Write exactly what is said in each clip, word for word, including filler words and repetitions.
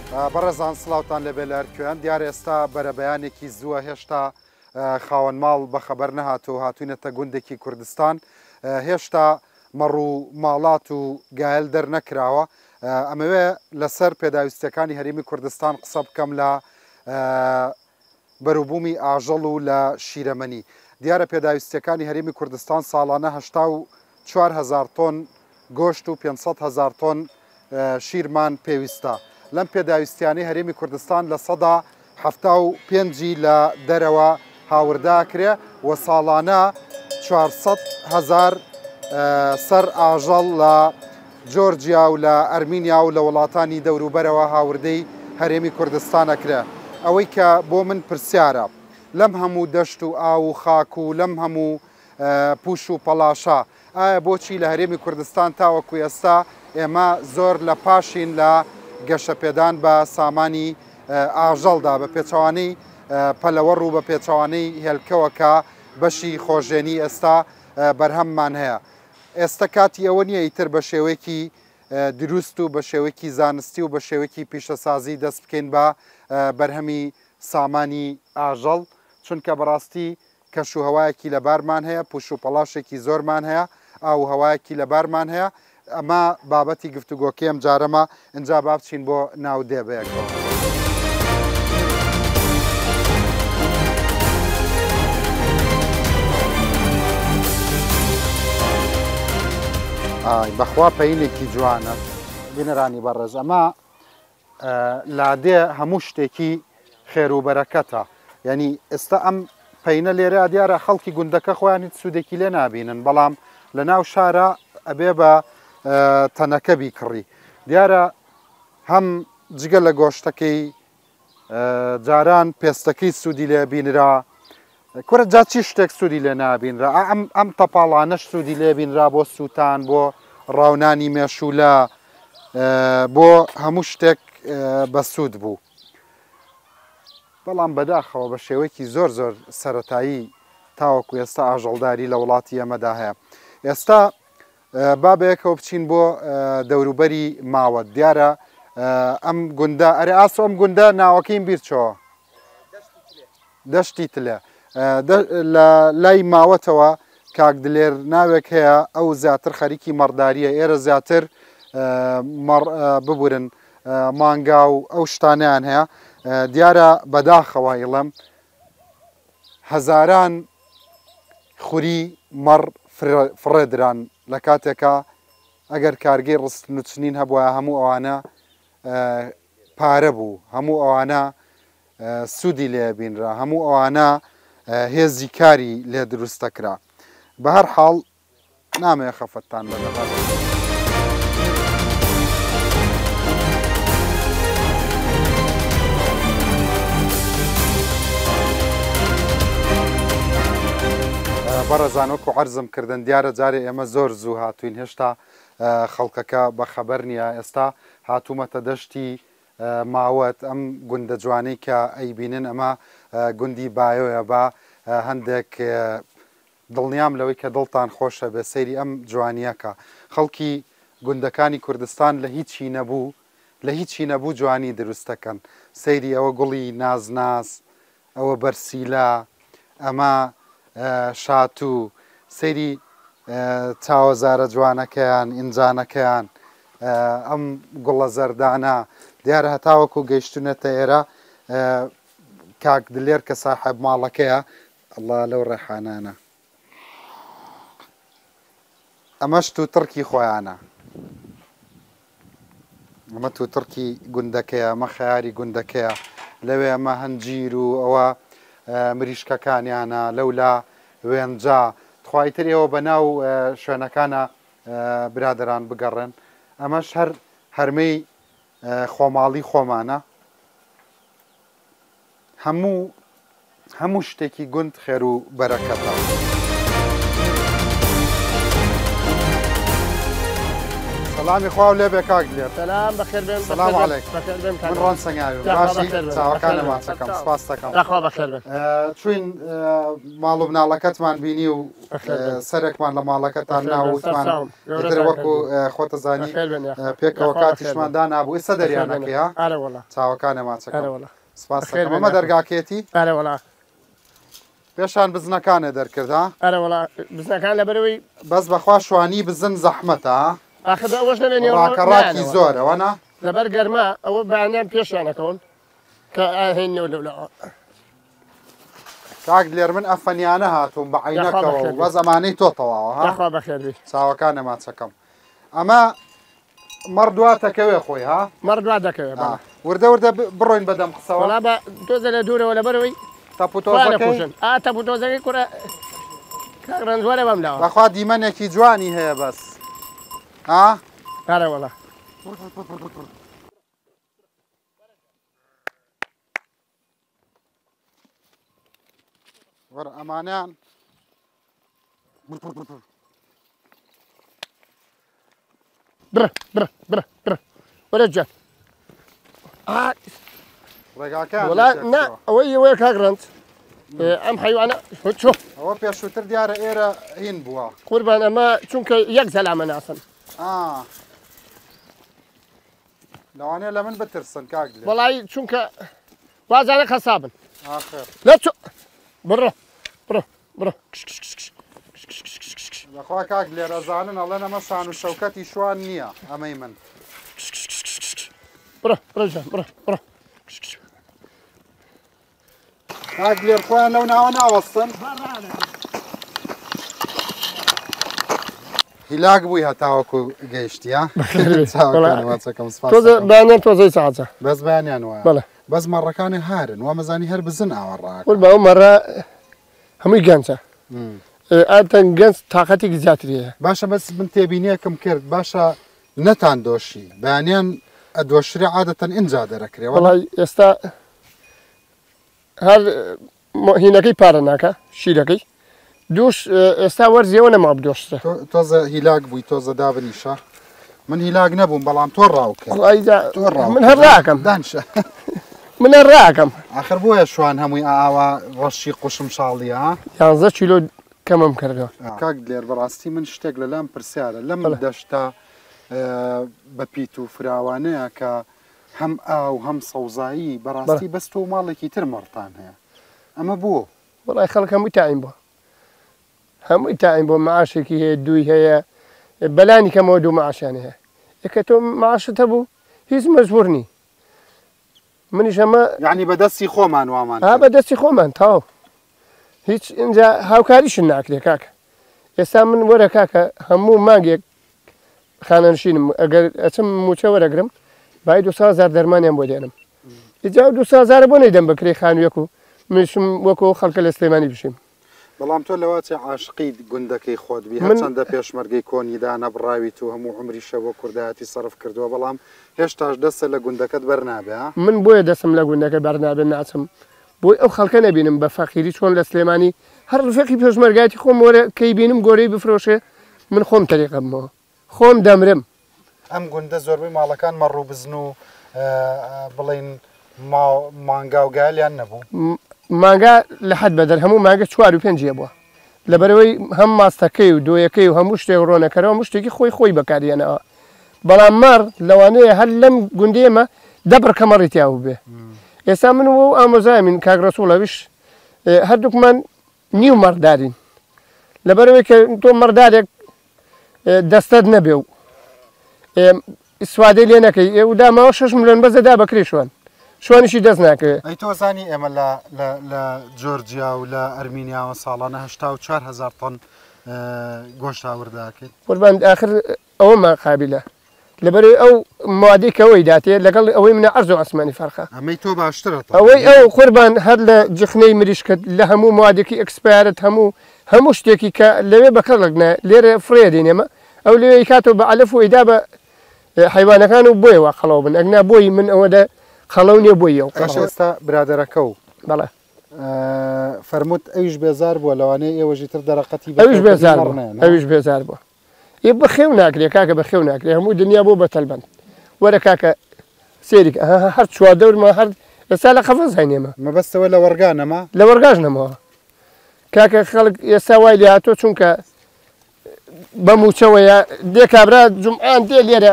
بەڕێزان سڵاوتان لەبێ لە هەرکوێن دیارە ئێستا بەرەبەیانێکی زووە هێشتا خاوەن ماڵ بەخەبەر نەهاتوو هاتوونەتە گوندێکی کوردستان هێشتا مەڕ و ماڵات و گایل دەرنەکراوە ئەمەوێ لەسەر پێداویستەکانی هەرێمی کوردستان قسە بکەم لە بەروبوومی ئاژەڵ و لە شیرەمەنی دیارە پێداویستەکانی هەرێمی کوردستان ساڵانە هەشتا و چوار هەزار تۆن گۆشت و پێنج هەزار تۆن شیرمان پێویستە لەم پێداویستیانەی هەرێمی کوردستان لە سەدا هەفتا و پێنجی لە دەرەوە هاورداکرێ و ساڵانە چوارسەد هەزار سەر ئاژەڵ لە جۆرجیا و لە ئەرمینیا و لە وڵاتانی دەوروبەرەوە هاوردەی هەرێمی کوردستانەکرێ ئەوەی کە بۆ من پرسیارە لەم هەموو دەشت و ئاو و خاک و لەم هەموو پوش و پەلاشە ئایا بۆچی لە هەرێمی کوردستان تاوەکو ئێستا ئێمە زۆر لە پاشین لە گەشەپێدان بە سامانی ئاژەڵدا بە پێچەوانەی پەلەوەڕ و بە پێچەوانەی هێلکەوەکە بەشی خۆشێنی ئێستا بەرهەممان هەیە ئێستا کاتی ئەوە نییە ئیتر بە شێوەیەکی دروست و بە شێوەیەکی زانستی و بە شێوەیەکی پیشەسازی دەست بکەین بە بەرهەمی سامانی ئاژەڵ چونکە بەڕاستی کەش و هەوایەکی لەبارمان هەیە پوش و پەڵاشێکی زۆرمان هەیە ئاو هەوایەکی لەبارمان هەیە ئەمە بابەتی گفتوگۆکەی ئەم جارەمە ئەجا با بچین بۆ ناو دێبەیەکەوە. بەخوا پەیلێکی جوانە بینەرانی بەڕێز ئەمە لادێ هەموو شتێکی خێر و بەرەکەتە یعنی ئێستا ئەم پەینە لێرە دیارە خەڵکی گوندەکە خۆیانی سوودێکی لێ نابینن بەڵام لە ناو شارە ئەبێ بە تەنەکە بیکڕی دیارە هەم جگە لە گۆشتەکەی جاران پێستەکەی سوودی لێ بینرا کورە جا چی شتێک سوودی لێ نابینرا ئەم تەپاڵانەش سوودی لێ بینرا بۆ سووتان بۆ ڕاونانی مێشولە بۆ هەموو شتێک بە سوود بوو بەڵام بەداخەوە بە شێوەیەکی زۆر زۆر سەرەتایی تاوەکو ئێستا ئاژەڵداری لە وڵاتی ئەمەدا هەیە ئێستا بابەیەکەوە بچین بۆ دەوروبەری ماوەت دیارە ئەم گوندە ئەرێ ئاسۆ ئەم گوندە ناوەکەیم بیرچەوە دەشتی تلێ لە لای ماوەتەوە کاک دلێر ناوێک هەیە ئەو زیاتر خەریکی مەڕداریە ئێرە زیاتر ببورن مانگا و ئەو شتانیان هەیە دیارە بەداخەوە ئیڵەم هەزاران خوری مەڕ فڕێدران لە کاتێکە ئەگەر کارگەی ڕستن و چنین هەبووە هەموو ئەوانە پارە بوو هەموو ئەوانە سوودی لێ بینرا هەموو ئەوانە هێزی کاری لێ دروستەکرا بە هەر حاڵ نامەیە خەفەتتان بەدەبات بەڕێزانۆک و عەرزم کردن دیارە جارێ ئێمە زۆر زوو هاتوین هێشتا خەڵکەکە بە خەبەر نییە ئێستا هاتوومەتە دەشتی ماوەت ئەم گوندە جوانەی کە ئەیبینن ئەمە گوندی بایۆیە بە هەندێک دڵنیام لەوەی کە دڵتان خۆشە بێ سەیری ئەم جوانیەکە خەڵکی گوندەکانی کوردستان لە هیچی نەبوو لە هیچی نەبوو جوانی دروستەکەن سەیری ئەوە گوڵی نازناز ئەوە بەرسیلا ئەمە شاتوو سەیری چاوەزارە جوانەکەیان ئینجانەکەیان ئەم گوڵە زەردانە دیارە هەتاوەکو گەیشتونەتە ئێرە کاک دلێر کە ساحەب ماڵەکەیە ئەڵڵا لەو ڕێحانانە ئەمەش تو تڕکی خۆیانە ئەمە تو تڕکی گوندەکەیە ئەمە خەیاری گوندەکەیە لەوێ ئەمە هەنجیر و ئەوە مریشکەکانیانە لەولا وێنجا خوایتر ئێوە بەناو شوێنەکانە برادەران بگەڕێن ئەمەش هەر هەرمەی خۆماڵی خۆمانە هەموو هەموو شتێکی گوند خێر و بەرەکەتە سلامی خوا و لێ بێ کاک لێر سلام بەخێر بێن سلام عەلیک بەخێر بێن من ڕۆن سەنگاویم باشی چاوەکانە ماچەکەم سپاس دەکەم دەخوا بەخێر بێن چوین ماڵ و بناڵەکەتمان بینی و سەرێکمان لە ماڵەکەتان ناوتمان ئیتر وەکو خۆتەزانی پێکەوە کاتیشماندا نابوو ئێستا دەریانەکەی چاوەکانە ماچەکەم سپاس دەکەم ئەمە دەرگاکێتی پێشان بزنەکانێ دەرکردا ئەرەوەڵا بزنەکان لەبەرەوەی بەس بەخوا شوانی بزن زەحمەتە ئاخدا ئەوەش لە ڕاکەڕاکی زۆرەوەنا لەبەر گەرما ئەوە بەیانیان پێشیانەکەون کە ئاهێنەوە لەولەوە کاک لێر من ئەفەنیانە هاتووم بە عینەکەەوە بە زەمانەی تۆ تەواوە ها بەخێری چاوەکانە ماچەکەم ئەمە مەردواتەکەوێ خۆی ها مەردوا دەکەوێت وردە وردە بڕۆین بەدەم قسەوە بە تۆزە لە دوورەوە لەبەرەوەی تەپوتۆزەکەی ئا تەپوتۆزەکەی کوڕە ڕەنجوەرە بەم لاوە بەخوا دیمەنێکی جوانی هەیە بەس ها ئارەوەڵا وەرە ئەمانیان برە برە برە برە وەرە جان ڕێگاکان وڵا نا ئەوەی ئەوەیە کاگڕند ئەم حیوانە چۆ ئەوە پێشووتر دیارە ئێرە هین بووە قوربان ئەمە چونکە یەک زەلامە ناسن لەوانەیە لە من بترسن کاک لێر وەڵی چونکە وازانە خەسابن ئاخر لە چۆ بڕە بڕە بڕە بەخوا کاک لێر ئەزانن ئەڵێن ئەمە شان و شەوکەتی شوان نییە ئەمەی من بڕە بڕە جان بڕە بڕە کاک لێر خۆیان لەو ناوە ناوەستن هیلاک بووی هەتاوەکو گەیشتیە تۆزە بەیانیان تۆزەی ساعەتە بەس بەیانیان وایە بەڵێ بەس مەڕەکانی هارن وا مەزانی هەر بزن ئاوەڕاک قول بە ئەو مەڕە هەمووی گەنجە ئاتەن گەنج تااقەتێکی زیاتری هەیە باشە بەس من تێبینیەکەم کرد باشە نەتان دۆشی بەیانیان ئەدۆشری عادەتەن ئینجا دەرەکرێ وەڵی ئێستا هەر هینەکەی پارە ناکە شیرەکەی دووش ئێستا وەرزیەوە نەما بدۆشتە تۆزە هیلاک بووی تۆزە دابنیشە من هیلاک نەبووم بەڵام تۆ ڕاوکە من هەر ڕاکەم دانشە منە ڕاکەم آخر بۆیە شوان هەمووی ئاوا ڕەشی قوشم شاڵیە یانزە چیلۆ کەمم کردەوە کاک لێر بەڕاستی من شتێک لە لام پرسیارە لەم دەشتا بە پیت و فراوانەیە کە هەم ئاو هەم سەوزایی بەڕاستی بەست و ماڵێکی تر مەڕتان هەیە ئەمە بووە وەڵای خەڵک هەمووی تایم بووە هەمووی تایم بۆ معاشێکی هەیە دووی هەیە بەلانی کەمەوە دوو معاشیان هەیە یەکە تۆ معاشت هەبوو هیچ مەجبوور نی منیش ئەمە یعنی بەدەستی خۆمان وامان ها بەدەستی خۆمان تاو هیچ اینجا هاوکاریشن ناکرێ کاکە ئێستا من وەرە کاکە هەموو مانگێک خانەنشینم ئەگەر ئەچم موچە وەرەگرم بای دو هزار دەرمانیان بۆ دێنم ئجا دو هزار بۆ نەیدەم بکرێ خانوێک و منشم وەکو خەڵکە لە سلێمانی بشیم بەڵام تۆ لەواتێ عاشقی گوندەکەی خۆت بی هەرچەندە پێشمەرگەی کۆنیدا نەبڕاویت و هەموو عمری شەوە کوردایەتی سەرف کردووە بەڵام هێشتاش دەستە لە گوندەکەت بەرنابێ من بۆیە دەستم لە گوندەکە بەرنابێ ناچم بۆی ئەو خەڵکە نەبینم بە فەقیری چۆن لە سلێمانی هەر ڕفێقی پێشمەرگایەتی خۆم وەرە کەی بینم گۆرەی بفرۆشێ من خۆم تەریقەمەوە خۆم دەمرم ئەم گوندە زۆربەی ماڵەکان مەڕوو بزن و بڵین مانگا و گالیان نەبوو مانگا لە حەد بەدەر هەموو مانگە چوار و پێنجە بووە لەبەرەوەی هەم ماستەکەی و دۆیەکەی و هەموو شتێک ڕۆنەکەرەوە هەموو شتێکی خۆی خۆی بەکارێنەوە بەڵام مەڕ لەوانەیە هەر لەم گوندێمە دەبڕ کەمەڕی تیاو بێ ئێستا من و ئامۆزایمین کاگڕەسوڵەویش هەردووکمان نیو مەڕدارین لەبەرەوەی کە تۆ مەڕدارێک دەستت نەبێ و سوادەی لێ نەکەی ئێودا ماوە شەش ملیۆن بەزەدا بکرێ شوان شوانیشی دەست ناکەوێت ئەی تۆزانی ئێمە لە جۆرجیا و لە ئەرمینیاوە ساڵانە هەشتا و چوار هەزار تۆن گۆشت هاورداکەیت قوربان ئاخر ئەوەمە قابلە لەبەرەوەی ئەو موادی کەەوەی داتێ لەگەڵ ئەوەی منە عەرز و ئەسمانی فەرقە ئەمەی تۆ باشترە ئەوەی ئەو قوربان هەر لە جخنەی مریشکت لە هەموو موادێکی ئەکسپایرت هەموو هەموو شتێکی کە لەوێ بەکەڵکنە لێرە فرێ دێنێمە ئەو لێوەی کاتەوە بە عەلەف و ئیدا بە حیوانەکان و بۆیە وا خەڵەو بن ئەگنا بۆی من ئەوەدە خەڵەو نییە بۆی ئەو ئێستا برادەرەکە و بەڵێ فەرمووت ئەویش بێزار بووە لەوانەیە ئێوەژی تر دەرەقەتی ئەویش بێزار ئەویش بێزار بووە ی بەخێو ناکرێ کاکە بەخێو ناکرێ هەموو دنیا بۆ بەتەلبەند وەرە کاکە سێری هەر چوار دەورمە هەر ئێستا لە قەفەز هەینێمە مەبەستەوە لە وەرگانەما لە وەرگاش نەمەوە کاکە خەڵک ئێستا وای لێ هاتۆ چونکە بە موچەوەیە دێ کابرا جمعان دێ لێرە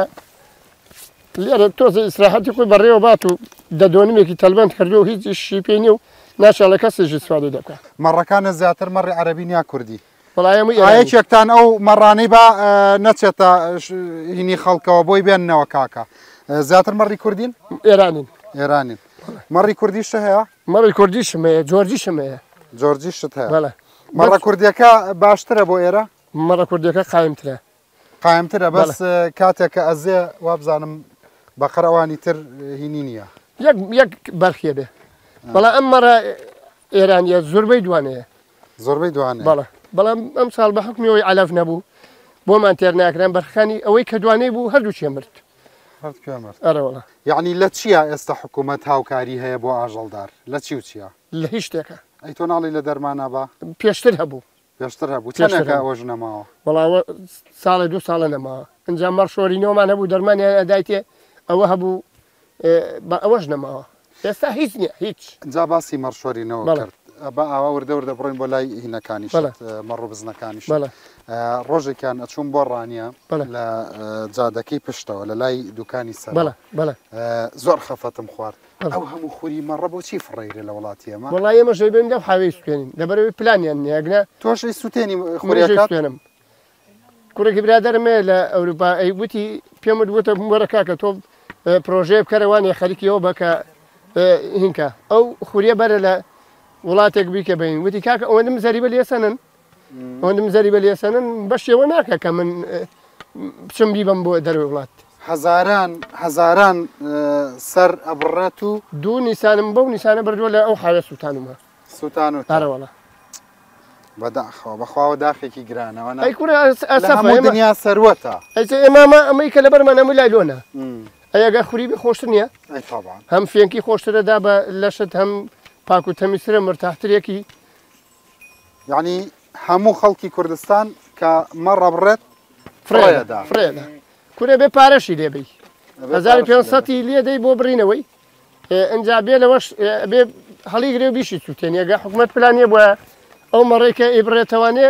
لێرە تۆزە ئیسراحەتی خۆی بەڕێوە بات و دەدۆنمێکی تەلبەند کردو و هیچ شی پێی نیە و ناشاڵە کەسێکی سوادی دەکات مەڕەکانە زیاتر مەڕی عەرەبی یا کوردی وڵایەکێکتان ئەو مەڕانەی بە نەچێتە هینی خەڵکەوە بۆی بێننەوە کاکە زیاتر مەڕی کوردین ئێرانین ئێرانین مەڕی کوردیشە هەیە مەڕی کوردیشمەیە جۆرجیشمەیە جۆرجیشت هەیە بەڵێ مەڕە کوردیەکە باشترە بۆ ئێرە مەڕە کوردیەکە قایمترە قایمترە بەس کاتێک کە ئەزێ وابزانم بەقەرەوانی تر هینی نییە یەک بەرخێ بێ بەڵام ئەم مەڕە ئێرانیە زۆربەی دوانەیە زۆربەی دوانێ بەڵێ بەڵام ئەم ساڵ بە حکمیەوەی عەلەف نەبوو بۆمان تێر ناکران بەرخەکانی ئەوەی کە دوانەی بوو هەردوو چێ مرد ئەرەوەڵە یعنی لە چییە ئێستا حکوومەت هاوکاری هەیە بۆ ئاژەڵدار لە چی و چییە لە هیچ شتێکە ئەی تۆ ناڵی لە دەرمانە بە پێشتر هەبوو پێشتر هەبوو چەندێکە ئەوەژ نەماوە بەڵاوە ساڵی دوو ساڵە نەماوە ئەنجام مەڕ شۆرینەوەمان هەبوو دەرمانیان ئەدایتێ ئەوە هەبوو ئەوەش نەماوە ئێستا هیچ نییە هیچ جا باسی مەڕشۆرینەوە کرد بە ئاوا وردە وردە بڕۆین بۆ لای هینەکانی مەڕوو بزنەکانیش ڕۆژێکیان ئەچوون بۆ ڕانیە لە جادەکەی پشتەوە لە لای دوکانی سەر زۆر خەفەتم خوارد ئەو هەموو خوری مەڕە بۆچی فڕێرە لە وڵاتی ئێمە وڵای ئێمە ژێ بێن دە حاوەی سوێنین لەبەرەوەی پلانیان نیەگنە تۆشەی سووتێنی خوێنم کوڕێکی برادەرمێ لە ئەوروپا ئەی وتی پێم وتە وەرە کاکە تۆ پرۆژێ بکەرەوانی خەریکیەوە بکە هینکە ئەو خوریە بەرە لە وڵاتێک بیکە بین وتی کاکە ئەوەندم زەریبە لێسەنن ئەوەندم زەریبە لێسەنن بەشێوە ناکە کە من بچم بیبم بۆ دەروی وڵات هەزاران هەزاران سەر ئەبڕێت و دوو نیسانم بەو نیسانە بردووە لە ئەو حاوە سووتانمە سووتان و تارەوەڵە بەداخەوە بەخواوە داخێکی گرانەوە ئەی کوورە ئەسەفە دنیا سەروەتە ئێمامە ئەمەی کە لەبەرمان ئەمە لای لۆنە ئەیگە خوری بێ خۆشتر نییە هەم فێنکی خۆشترەدا بە لەشت هەم پاک و تەمیسرە مرتاحترێکی یعنی هەموو خەڵکی کوردستان کە مەڕە بڕێت فرێدا فرێدا کورێ بێ پارەشی لێبی هەزار و پێنجسەدی لێدەی بۆ بڕینەوەی ئەنجا بێ لەوەش بێ هەڵی گرێ و بیشی سووتێنیەگە حکوومەت پلانیە بووە ئەو مەڕێکە ئیبرێتەوانێ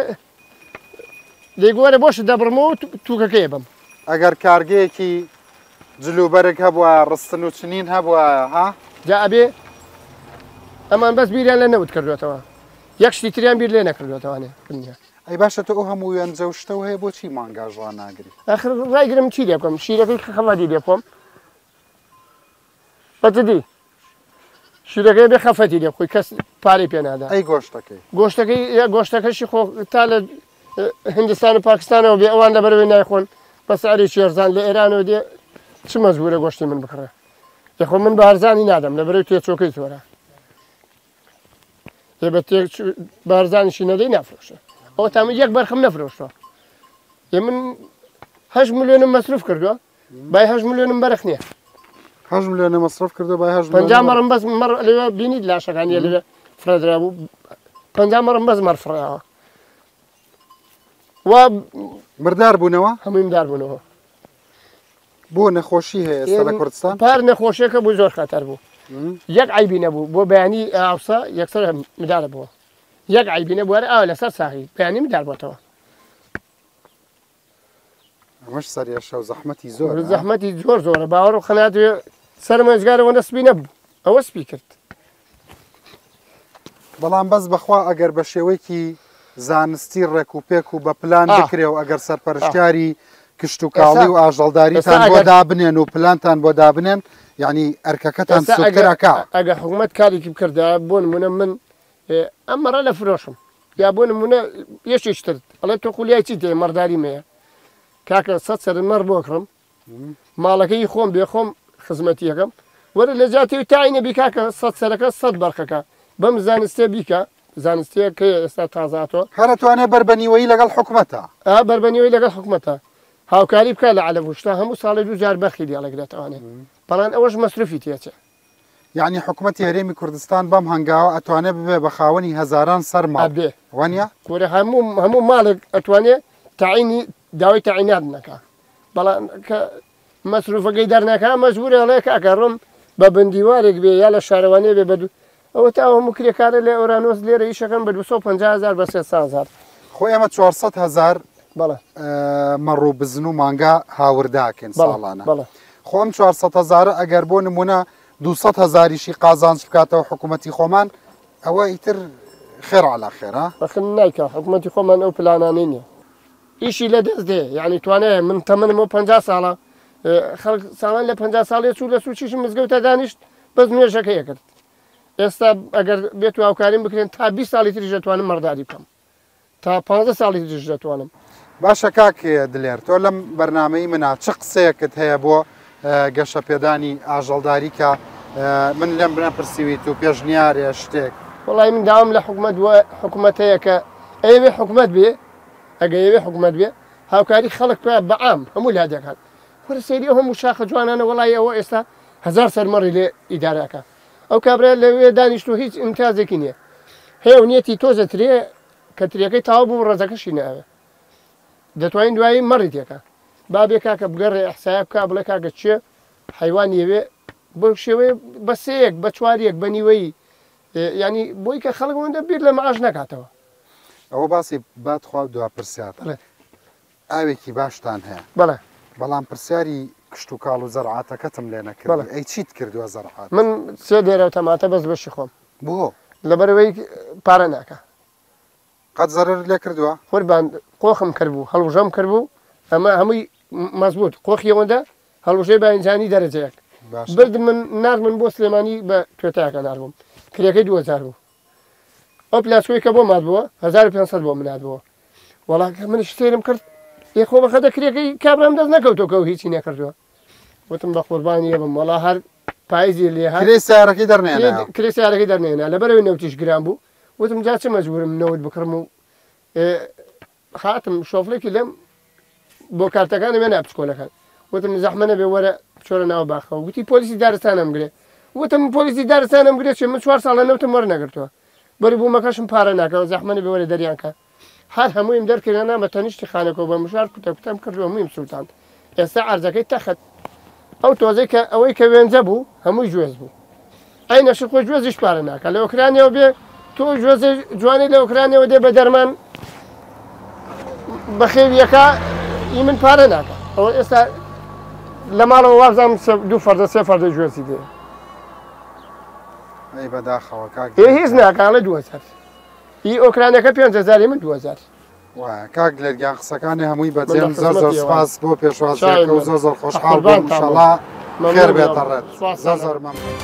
دەیگوەرە بۆش دەبڕمەوە و تووکەکەی بم ئەگەر کارگەیەکی جلوبەرێک هەبووە ڕستن و چنین هەبووە ها جا ئەبێ ئەمان بەس بیریان لە نەوت کردوێتەوە یەک شتی تریان بیر لێ نەکردوێتەوانێ کردنیە ئەی باشە تۆ ئەو هەموو وێنجە و شتەوە هەیە بۆچی مانگاژوان ناگری ئەخر ڕایگرم چی لێ بکەم شیرەکەی خەفەتی لێ بخۆم بەجددی شیرەکەی بێ خەفەتی لێ بخۆی کەس پارەی پێ نادا ئەی گۆشتەکەی گۆشتەکەی گۆشتەکەشی خۆ تا لە هندستان و پاکستانەوە بێ ئەوان لەبەرەوەی نایخۆن بە سعری شێرزان لە ئێرانەوە دێ چ مەزبوورە گۆشتی من بکڕێ یخۆ من بە هەرزانی نادەم لەبەرەوەی تێچۆکەی زۆرە بە بارزانیشی نەدەی نافرۆشە ئەوە تام یەک بەرخم نەفرۆشتەوە ێ من هەشت ملیۆنم مەصرف کردووە بای هەشت ملیۆنم بەرخ نییە هەشت ملیۆنە مەصرف کردو بای هەشت پەنجا مەڕم بەس مەڕ لەوێ بینیت لاشەکانی لەوێ فرەدرا بوو پەنجا مەڕم بەس مەڕ فڕیاوە وا بردار بوونەوە هەمووی مدار بوونەوە بۆ نەخۆشی هەیە ئێستا لە کوردستان پار نەخۆشیەکە بوو زۆر خەتەر بوو یەک عیبی نەبوو بۆ بەیانی ئاوسا یەکسەر مدارە بووە یەک عیبی نەبووە ئاو لەسەر ساحی بەیانی مدار بۆتەوە ئەمەش سەریە شەو زەحمەتی زۆر زەحمەتی زۆر زۆرە باوەڕ و خەناتوێ سەر مەزگارەوە نەسبی نەبوو ئەوە سپی کرد بەڵام بەس بەخوا ئەگەر بە شێوەیەکی زانستی ڕێک و پێک و بە پلان بکرێ و ئەگەر سەرپەرشتیاری کشت و کاڵی و ئاژەڵداریتان بۆ دابنێن و پلانتان بۆ دابنێن یعنی ئەرکەکەتان سوکرەکە ئەگە حکوومەت کارێکی بکردا بۆ نمونە من ئەمەڕە لە فرۆشم یا بۆ نمونە یەشێشتر ئەڵێ تۆ خولیای چی دێ مەڕداری مەیە کاکە سەد سەر مەڕ بۆ کڕم ماڵەکەی خۆم بێ خۆم خزمەتی یەکەم وەرە لە جاتێ تاینە بی کاکە سەد سەرەکە سەد بەرخەکە بەم زانستێ بیکە زانستیە کە ئێستا تازاتەوە هەرەتوانێ بربەنیوەی لەگەڵ حکوومەتە ئا بربەنیوەی لەگەڵ حکوومەتە هاوکاری بکە لە عەلەبوشتا هەموو ساڵی دوو جار بەرخی دیاڵەگرێتەوانێ بەڵام ئەوەش مەسروفی تێچێ یعنی حکوومەتی هەرێمی کوردستان بەم هەنگاوە ئەتوانێت ببێ بە خاوەنی هەزاران سەر ماڵ بێ وانە کورە هەموو هەموو ماڵێک ئەتوانێت تاعینی داوای تەعینات نەکا بەڵام کە مەسروفەکەی دەرنەکە مەجبورە ئەڵێ کاکە ڕۆم بە بندیوارێک بێ یا لە شارەوانێ بێ بەدو ئەوە تا هەموو کرێکارە لێ ئۆرانۆس لێرە ئیشەکەم بە دووسە و پەنجا هەزار بە سێ هەزار خۆی ئەمە چوارسەد هەزار بەڵێ مەڕوو بزن و مانگا هاورداکەن ساڵانە بەڵێ خۆم چوارسەد هەزارە ئەگەر بۆ نمونە دووسەد هەزاریشی قازانج بکاتەوە حکوومەتی خۆمان ئەوە ئیتر خێر عەلا خێرا بەخن نایکە حکوومەتی خۆمان ئەو پلانانەی نییە ئیشی لە دەست دێ یعنی توانێت من تەمەنمەوە پەنجا ساڵە خەڵک ساڵان لە پەنجا ساڵێ چوو لە سوچیشم مزگەوتە دانیشت بەس نوێژەکەی کرد ئێستا ئەگەر بێت و هاوکاریم بکرێن تا بیست ساڵی تریش دەتوانم مەڕداری بکەم تا پانزە ساڵی تریش دەتوانم باشە کاک دلێر تۆ لەم بەرنامەی منە چ قسەیەکت هەیە بۆ گەشە پێدانی ئاژەڵداری کە من لەم بنەپرسیویت و پێشنیارێ شتێک وڵی من داوام لە حکوومەت وە حکوومەتەیە کە ئەوێ حکوومەت بێ ئەگە ئەوێ حکوومەت بێ هاوکاری خەڵک پێ بەعام هەموو لا دەکات وەرە سەیری هەموو شاخە جوانانە وڵی ئەوە ئێستا هەزار سەرمەڕی لێ ئیداراکە ئەو کابرا لەوێ دانیشت و هیچ ئیمتیازێکی نییە هەیە و نیەتی تۆزە ترێ کە تریەکەی تاوا بوو ڕێزەکەشی ناوێ دەتوانین دوایی مەڕی تێکە بابێ کاکە بگەڕێ ئەحسایە بکە بڵێ کاکە چیە حیوانیەوێ بۆ شێوەیە بە سەیەک بە چوارێک بە نیوەی ینی بۆی کە خەڵک وەندە بیر لە مەعاش نکاتەوە ئەوە باسی باتخوا دوا پرسیار ئاوێکی باشتان هەیە بەڵێ بەڵام پرسیاری کشت و کاڵ و زەرعاتەکەتم لێ نەکرد ئەی چیت کردووە زەرعات من سێ دێرە تەماتە بەس بەشی خۆم بۆ لەبەرەوەی پارە ناکە قەت زەرر لێ کردووە قوربان قۆخم کردبوو هەڵوژەم کردبوو ئەمە هەمووی مەزبوط قۆخیەوەندە هەڵوژەی باینجانی دەرەجەیەک برد من نار من بۆ سلێمانی بە توێتایەکە ناربووم کرێکەی دوو هەزار بوو ئەو پلاسکۆی کە بۆ مات بووە هەزار و پێنج سەد بۆ منات بووە وەڵا منش سێرم کرد یەخۆ بەخەدە کرێکەی کابرام دەست نەکەوتۆکە و هیچی نەکردووە وتم بە قوربانیە بم وەڵا هەر پاییزی لێ هەر سیارەکەی دەرنێنە کرێ سیارەکەی دەرنێنە لەبەرەوەی نەوتیش گران بوو وتم جا چه مەجبورم نەوت بکڕم و خاتم شۆفڵێکی لەم بۆ کارتەکانە وێ ناپچکۆلەکان وتم زەحمە نەبێ وەرە چۆرە ناوە باخەوە گوتی پۆلیسی دارستانم گرێ وتم پۆلیسی دارستانم گرێت چێ من چوار ساڵ لە نەوتم وەرنەگرتووە بەری بوومەکەشم پارە ناکەوە زەحمە نەبێ وەرە دەریانکە هەر هەموویم دەرکردە نامە تەنیشتی خانەکەەوە بە مشار کوتە کوتەم کردووە مویم سووتان ئێستا عەرزەکەی تەخت ئەو تۆزەی کە ئەوەی کە وێنجە بوو هەمووی گوێز بوو ئەی نەشق خۆ گوێزیش پارە ناکە لە ئۆکرانیەوە بێ تۆ گوێزە جوانی لە ئۆکرانیەوە دێ بە دەرمان بەخێویەکە ئی من پارە ناکە ئەوە ئێستا لە ماڵەوە وازام دوو فەردە سێ فەردە گوێزی دێ ئەی بەداخەوە کاک ئێ هیچ ناکانە دوو هەزار ئی ئۆکرانەکە پێنج هەزاری من دوو هەزار وایە کاک لەرگیان قسەکانی هەمووی بەجێم زۆر زۆر سپاس بۆ پێشوازیەکە و زۆر زۆر خۆشحاڵ بووم ئینشەڵا خێر بێتە ڕێت زۆر زۆر مەمنون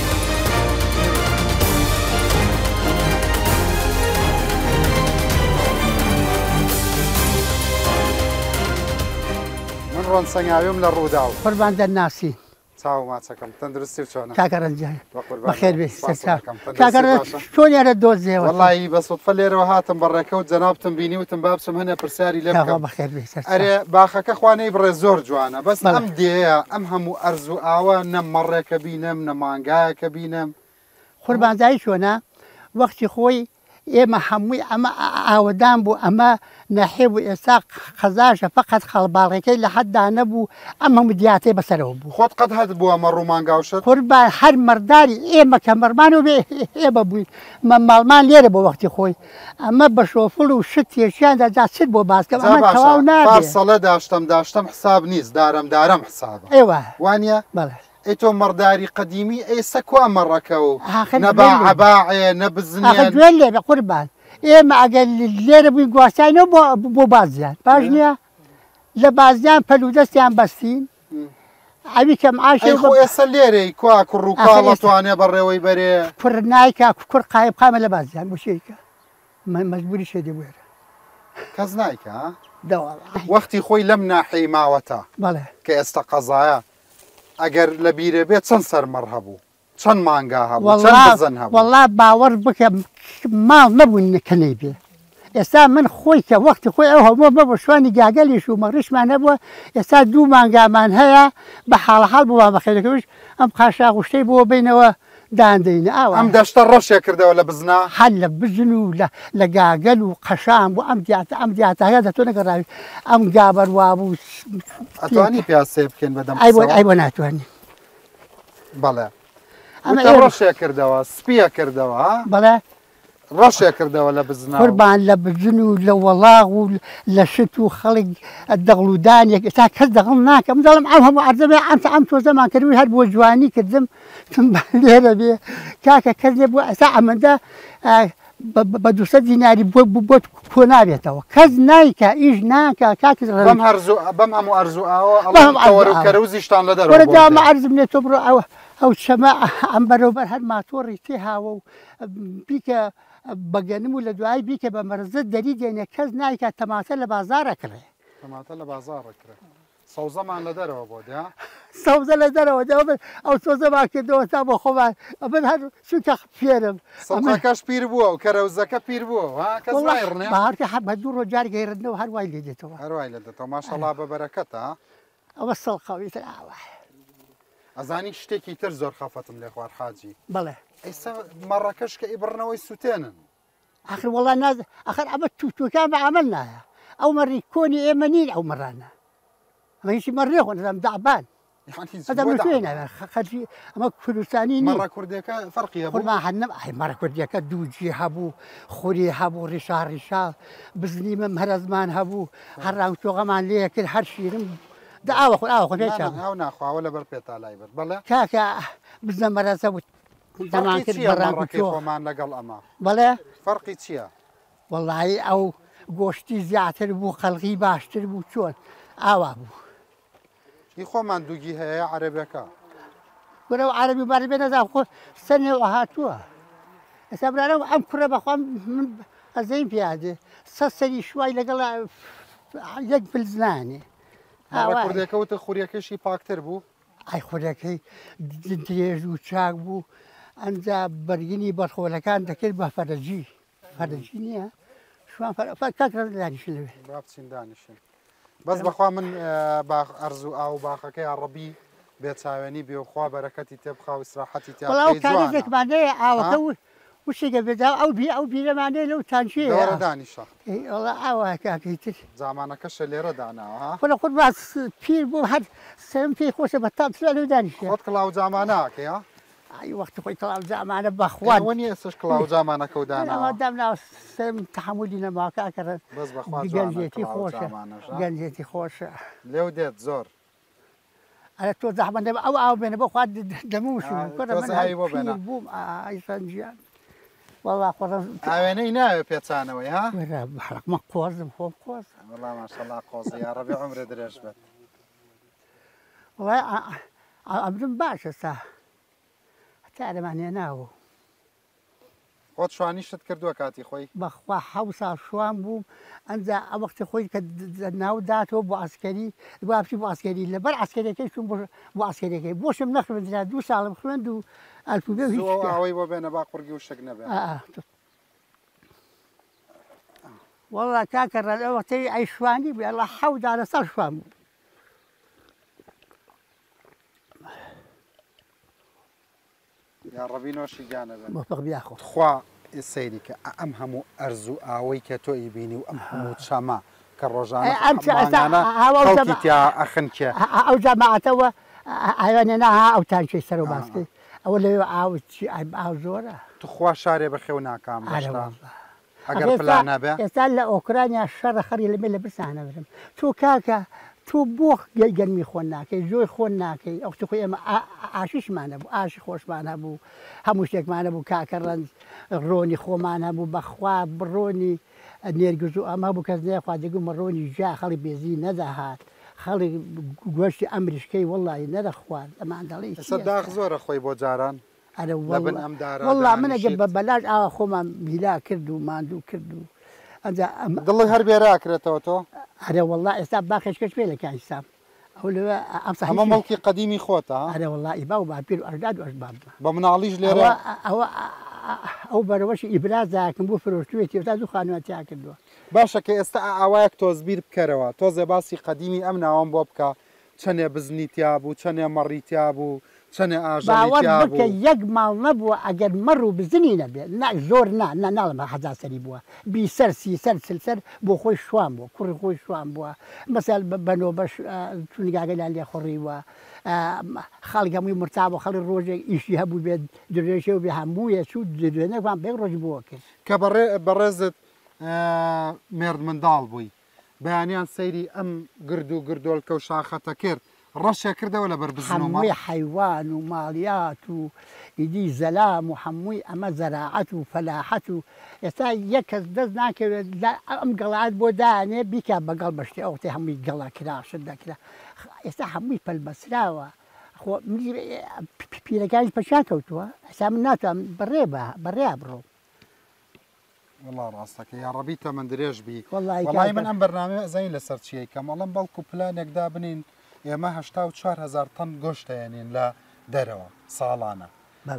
من ڕۆن سەنگاویم لە ڕووداو قوربان دەرناسی چاو ماچەکەم تەندروستی و چۆنە کاکە ڕەنجای بەخێر بێ کاکە چۆنیارە دۆزیەوە وەڵی بە سوتفە لێرەوە هاتم بەڕێکەوت جەنابتم بینی وتم بابچم هەنێ پرسیاری لێ بکەم بەخێر بێ ئەرێ باخەکە خوانەی بڕێ زۆر جوانە بەس ئەم دێیە ئەم هەموو ئەرز و ئاوە نە مەڕێکە بینم نە مانگایەکە بینم قوربانزایی چۆنە وەختی خۆی ئێمە هەمووی ئەمە ئاوەدان بوو ئەمە نەحێ بوو ئێستا خەزاشە فقط خەڵباڵەکەی لە حەددا نەبوو ئەم هەموو دیاتەی بەسەرەوە بوو خۆت قەت هەت بووە مە ڕوومانگاوشت قوربان هەر مەرداری ئێمە کە مەرمان و بێ ئێمە بووین ماڵمان لێرە بۆ وەختی خۆی ئەمە بە شۆفڵ و شت تێشیاندا جا چت بۆ باسکەم ئەمە تەواو نابێت پارسەڵە داشتم داشتم حساب نیست دارم دارم حسابە ئێوە وانە بەڵێ ئەی تۆ مەرداری قەدیمی ئێستا کوا مەڕەکە و نەبا عەباعێ نەبزنێن دوێن لێبێ قوربان ئێمە ئەگەر لێرە بووین گواستینەوە بۆ بازیان باش نییە لە بازیان پەلوودەستیان بەستین ئەوی کەم ئاشێ ئێستا لێرەی کوا کوڕ و کاڵ توانێ بەڕێوەی بەرێ کوڕ نایکە کوڕ قایب قامە لە بازیان بۆشێکە مەجبوری شێدی وێرە کەس نایکە دەواڵ وەختی خۆی لەم ناحەی ماوەتە بەڵێ کە ئێستا قەزایە ئەگەر لە بیرە بێت چەند سەرمەڕ هەبوو چەند مانگا هەبوو چەند بزن هەبوو وەڵا باوەڕ بکەم ماڵ نەبوون نەکەنەی بێ ئێستا من خۆی کە وەختی خۆی ئەو هەموو بە بە شوانی گاگەلیش و مەڕیشمان هەبووە ئێستا دوو مانگامان هەیە بە حاڵحاڵ بووە بەخێرەکەوش ئەم قاشا غوشتەی بۆ بینەوە داندەینە ئاوا ئەم دەشتە ڕەشێک کردەوە لە بزنا هەر لە بزن و لە گاگەل و قەشام بوو ئەم دیاتە ئەم دیاتەکە دەتۆ نەگەڕاوی ئەم گابەروا بوو ئەتوانی پیاسێ بکەین بەدەم ئەی بۆ ناتوانانی بەڵێ ئەمە ڕەشێک کردەوە سپیە کردەوە بەڵێ ڕەشێک کردەوە لە بزنا قوربان لە بزن و لە وەڵاغ و لە شت و خەڵک دەغڵودانێک تا کەس دەغڵ ناکەم دەڵم ئەم هەموو ئەرزەبێ ئەم ئەم تۆزەمان کردوی هەر بۆ جوانی کردم لێرە بێ کاکە کەس لێ بۆ ئەسا ئەمەدە بە دووسە دیناری بۆ کۆ نابێتەوە کەس نایکە ئیش ناکە کاک بەم هەرزوو بەم هەموو ئەرزوو کەرەوزیشتان لە دەرەوە وەرەدامە ئەرزم لێ تۆ بڕۆ ئەوە ئەو چەمە ئەم بەرەوبەر هەر ماتۆڕی تێ هاوە و بیکە بەگەنم و لە دوای بیکە بە مەرزت دەری دێنێ کەس نایکە تەماتە لە بازارە کڕێ تەماتە لە بازارە کرێ سەوزەمان لە دەرەوە بۆ دیا سەوزە لە دەرەوە دەبن ئەو سۆزەمان کردەوە تا بۆ خۆمان ئەبن هەر چونکە فێرم سەڵقەکەش پیر بووە و کەرەوزەکە پیر بووە کەس نایڕنێ بەهارکە بە دوو ڕۆژار گەیڕندنەوە هەروای لێ دێتەوە هەروای لە دێتەوە ماشەڵڵا بە بەرەکەتە ئەوە سەڵقەویتر ئاوە ئەزانی شتێکی تر زۆر خەفەتم لێ خوار حاجی بەڵێ ئێستا مەڕەکەش کە ئیبڕنەوەی سوتێنن آخر والله ناز آخر أبد تو تو كان بعملنا أو مري كوني إيه منين أو مرانا ما يشي مريخ وأنا دعبان هذا من فين هذا خلفي أما فلسطيني مرة كرديك فرقي يا أبو كل ما حنا أي مرة كرديك دوجي هبو خوري هبو رشار رشار بزني من مهرزمان هبو هرام شو غمان ليه كل هرشيرم دعوة خل دعوة خل فيش أو ناخوا ولا بربيت على يبر بلا كاكا بزنا مرة سوت زمان كده برا كيف ما نقل أما بلا فرقي تشيا والله أو گۆشتی زیاتر بوو خەڵقی باشتر بوو چۆن ئاوا بوو خۆ ماندووگی هەیە عەرەبەکە گورە و عەرەبی باربێ نەزان خۆ سەرنێوە هاتووە ئێستا برانە ئەم کوڕە بەخوام من ئەزەیم پیادێ سەد سەری شوای لەگەڵ یەک فلزنانێ کوردەکە وتە خوریەکەشی پاکتر بوو ئای خۆرەکەی درێژ و چاک بوو ئەنجا بەرگنی بەرخۆلەکان دەکرد بە فەرەجی فەرەجی نییە بچین دانیشن بەس بەخوا من ئەرزوو ئاو باخەکەی عەڕەبی بێچاوێنی بێخوا بەرەکەتی تێبخا و ئیسراحەتی تیا کارێکمانەیە ئاوەکە وشێکە بێدا ئەو بی ئەو بیرەمانەیە لەو تانشێ دانیشە ئاوا کاکەی تر زامانەکەشە لێرە داناوە خۆ لە خۆت باس پیر بوو هەر سەرم پێی خۆشە بە تام لەو دانیشە خۆت کڵاو زامانەکەی ئای وەختی خۆی کڵاو زامانە بەخوان وەنی ئێستش کڵاو زامانەکە و داناوە دامنا سەرم تەحمولی نەماکە کەڕن بەس بەخوا گەنجێتی خۆشە گەنجێتی خۆشە لێو دێت زۆر ئەرە تۆ زەحمەت نەبە ئەو ئاو بێنە بۆ خوا دەموشم بووم ئایسەنجیان والله خۆڕم ئاوێنەی ناوێ پێچانەوەی ها حەڵقمە قۆزم خۆم قۆز وەڵا ماشەڵڵا قۆزی یا ڕەبی عومرێ درێژ بێت وڵای ئەمرم باشە سا هەتا لەمانێ ناوە خۆت شوانیشت کردووە کاتی خۆی بەخوا حەو ساڵ شوان بووم ئەنجا ئەو وەختی خۆی کە ناو داتەوە بۆ ئاسکەری بچی بۆ ئاسکەری لەبەر ئاسکەریەکەی چوون بۆ ئاسکەریەکەی بۆشم نەخوێندرا دوو ساڵم خوێند و ئەلفوبێ و هیچ ئەوەی بۆ بێنە با قورگی و شەک نەبێت وەڵا کاکە ڕەن ئەو وەختەی ئەی شوانی بێ ئەڵڵا حەو دانە سەر شوان بوو یا ڕەبی نۆشی گیانە بێن مۆفەق بیاخۆ خوا سەیری کە ئەم هەموو ئەرزوو ئاوەی کە تۆ ئیبینی و ئەم هەموو چەمە کە ڕۆژانە تیا ئەخنکێ ئەو جاماعەتەوە ئەوێنێ ناها ئەو تانکەی سەر و باسکەی ئەوە لەوێ ئاوچی ئاو زۆرە تو خوا شارێ بەخێو ناکام ئەگەر پلان نەبێ ئێستا لە ئۆکرانیا شەڕە خەری لەمێ لە برسانە برم تۆ کاکە تۆ بۆ گەرمی خۆن ناکەی زۆی خۆن ناکەی ئەو خۆی ئێمە ئاشیشمانە بوو ئاشی خۆشمانە بوو هەموو شتێکمانە بوو کاکە ڕەنج ڕۆنی خۆمانە بوو بەخوا بڕۆنی نێرگز و ئەمە بوو کەس نەیەخوا دەگومە ڕۆنی ژا خەڵی بێزی نەداهات خەڵی گۆشتی ئەمریشکەی وەڵی نەدەخوارد ئەمان دەڵی داغ زۆرە خۆی بۆ جاران وەڵا منەگە بە بەلاژ ئاوا خۆمان میلا کرد و ماندوو کرد و دڵی هەر بێراکرێتەوە تۆ هەرە وەڵا ئێستا باخشکەش پێ لە کانسام ئەو لەوە ئەمە مەڵکی قەدیمی خۆتە هەرە وەڵی با و باپیر و ئەرداد و ئەشباب بە مناڵیش لێرە ئەوە ئەو بەرەوەشی ئیبرازاکەم بۆ فرۆشتوێتی تا دوو خانوەتیا کردووە باشە کە ئێستا ئاوایەک تۆزبیر بکەرەوە تۆزێ باسی قەدیمی ئەم ناوەم بۆ بکە چەندێ بزنیتیا بوو چەندێ مەڕیتیا بوو چەنێ ئاژەڵی باوەڕ تیا بکە بوو. یەک ماڵ نەبووە ئەگەر مەڕ و بزنی نەبێت زۆر نا ناڵمە حەزا سەری بووە بی سەر سی سەر سلسەر بۆ خۆی شوان بووە کوڕی خۆی شوان بووە مەسەل بەنۆ بەش چونگاگەلان لێ خوڕیوە خەڵک هەمووی مرتابە خەڵی ڕۆژێک ئیشی هەبوو بێت درێژێ و بێ هەموویە چوو دوێنەوان بێ ڕۆژ بووە کرد کە بەڕێزت مێرد منداڵ بووی بەیانیان سەیری ئەم گرد و گردۆلکە و شاخەتە کرد ڕەشێ کردەوە لە بەربزنەوە هەمووی حیوان و ماڵیات و ئیدی زەلام و هەمووی ئەمە زەراعەت و فەلاحەت و ئێستا یەک کەس دەست ناکەوێت ئەم گەڵات بۆ دانێ بیکە بەگەڵ بەشتی ئەوتی هەمووی گەڵا کرا شت دەکرا ئێستا هەمووی پەلبەسراوە خۆ پیرەکانی پەشان کەوتووە ئەستا من ناتوانم بەڕێ بە بەڕێ بڕۆ والله ڕاستەکە یا ڕەبیتە من درێژ بی وەڵی وڵی من ئەم بەرنامە زەین لەسەر چیەی کەم ئەڵم بەڵکو پلانێکدا بنین ئێمە هەشتا و چوار هەزار تەن گۆشتەیەنین لە دەرەوە ساڵانە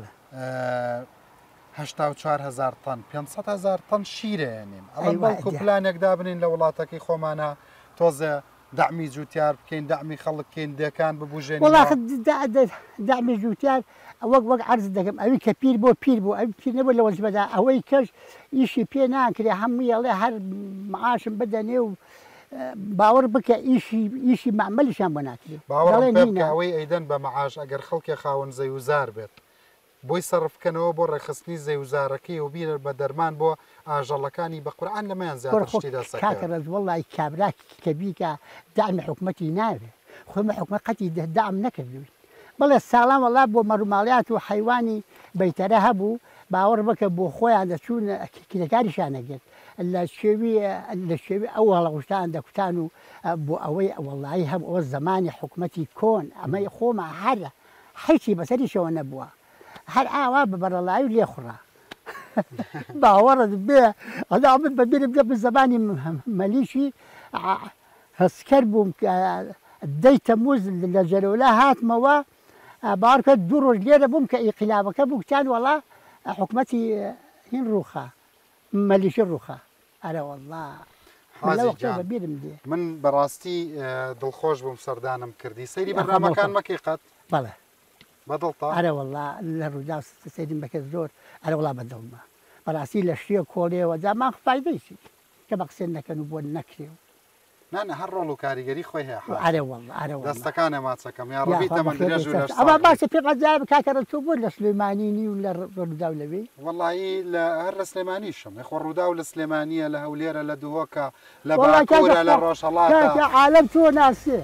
هەشتا و چوار هەزار تەن پێنجسەد هەزار تەن شیرەیەنین ئەڵم بەڵکو پلانێکدا بنین لە وڵاتەکەی خۆمانە تۆزە دعمی جوتیار بکەین دعمی خەڵکەین دەکان ببوژێن دعمی جوتیار وەک وەک عرض دەکەم ئەوی کە پیر بۆ پیر بوو ئەوی پیر نەبوو لە وەزبەدا ئەوەی کەش ئیشی پێ ناکرێ هەمووی ئەڵێ هەر معاشم بدەنێ و باوەڕ بکە ئیشی ئیشی معمەلیشان بۆ ناکرێت باوەڕەوەی ئەیدەن بە مەعاش ئەگەر خەڵکی خاوەن زەی وزار بێت بۆی سەرفکەنەوە بۆ ڕێخستنی زەی وزارەکەی و بیر بە دەرمان بۆ ئاژەڵەکانی بە قورئان لەمەیان زیاتر کاکەڕەت وەڵی کابرا کە بیکە دامی حکومەتی ناوێت خۆمە حکومەت قەتی دام نەکردووی بەڵێ ساڵان وەڵا بۆ مەروماڵیات و حیوانی بەیتەرە هەبوو باوەڕ بکە بۆ خۆیان دەچوون کرێکاریشانەگرێت لە شێوی لە شێوی ئەو هەڵەغشتان دەکوتان و بۆ ئەوەی وەڵایی هەم ئەوە زمانی حکومەتی کۆن ئەمەی خۆمە هەرە هیچی بەسەریشەوە نەبووە هەر ئاوا بە بەرەڵایی لێ خوڕا باوەڕت بێ ئەدا من بەبیرم بێ بە زمانی مەلیشی هەستکەر بووم دەی تەمووز لە جەرەولا هاتمەوە باوەڕ کرد دوو ڕۆژ لێرە بووم کە ئینقیلابەکە بوو گوتیان وەڵا حکومەتی هین ڕووخا مەلیشی ڕووخا ئەرە وەڵا بەبیرم دێ من بەڕاستی دڵخۆش بووم سەردانم کردی سەیری بەرنامەکان مەکەی قەت بەڵێ بەدڵتا ئەرە وەڵا لە ڕوودا سەیرم بەکەس زۆر ئەرە وڵا بەدڵمە بەڕاستی لە شتێ کۆڵێەوە جامان فایدەیشی کە بە قسێن نەکەن و بۆ نەکرێ نانە هەر ڕۆڵ و کاریگەری خۆی هەیە ئەرە وەڵا ئەرە دەستەکانە ماچەکەم یا ڕەبیتە من درێژ و لەش ئەمە باشە پێقەجای کاکەڕە تۆ بۆ لە سلێمانینی و لە ڕوودا و لەوێ وەڵایی لە هەر لە سلێمانیشم خۆ ڕوودا و لە سلێمانیە لە هەولێرە لە دووەکە لە باکوورە لە ڕۆژهەڵاتە عالەم تۆ ناسێ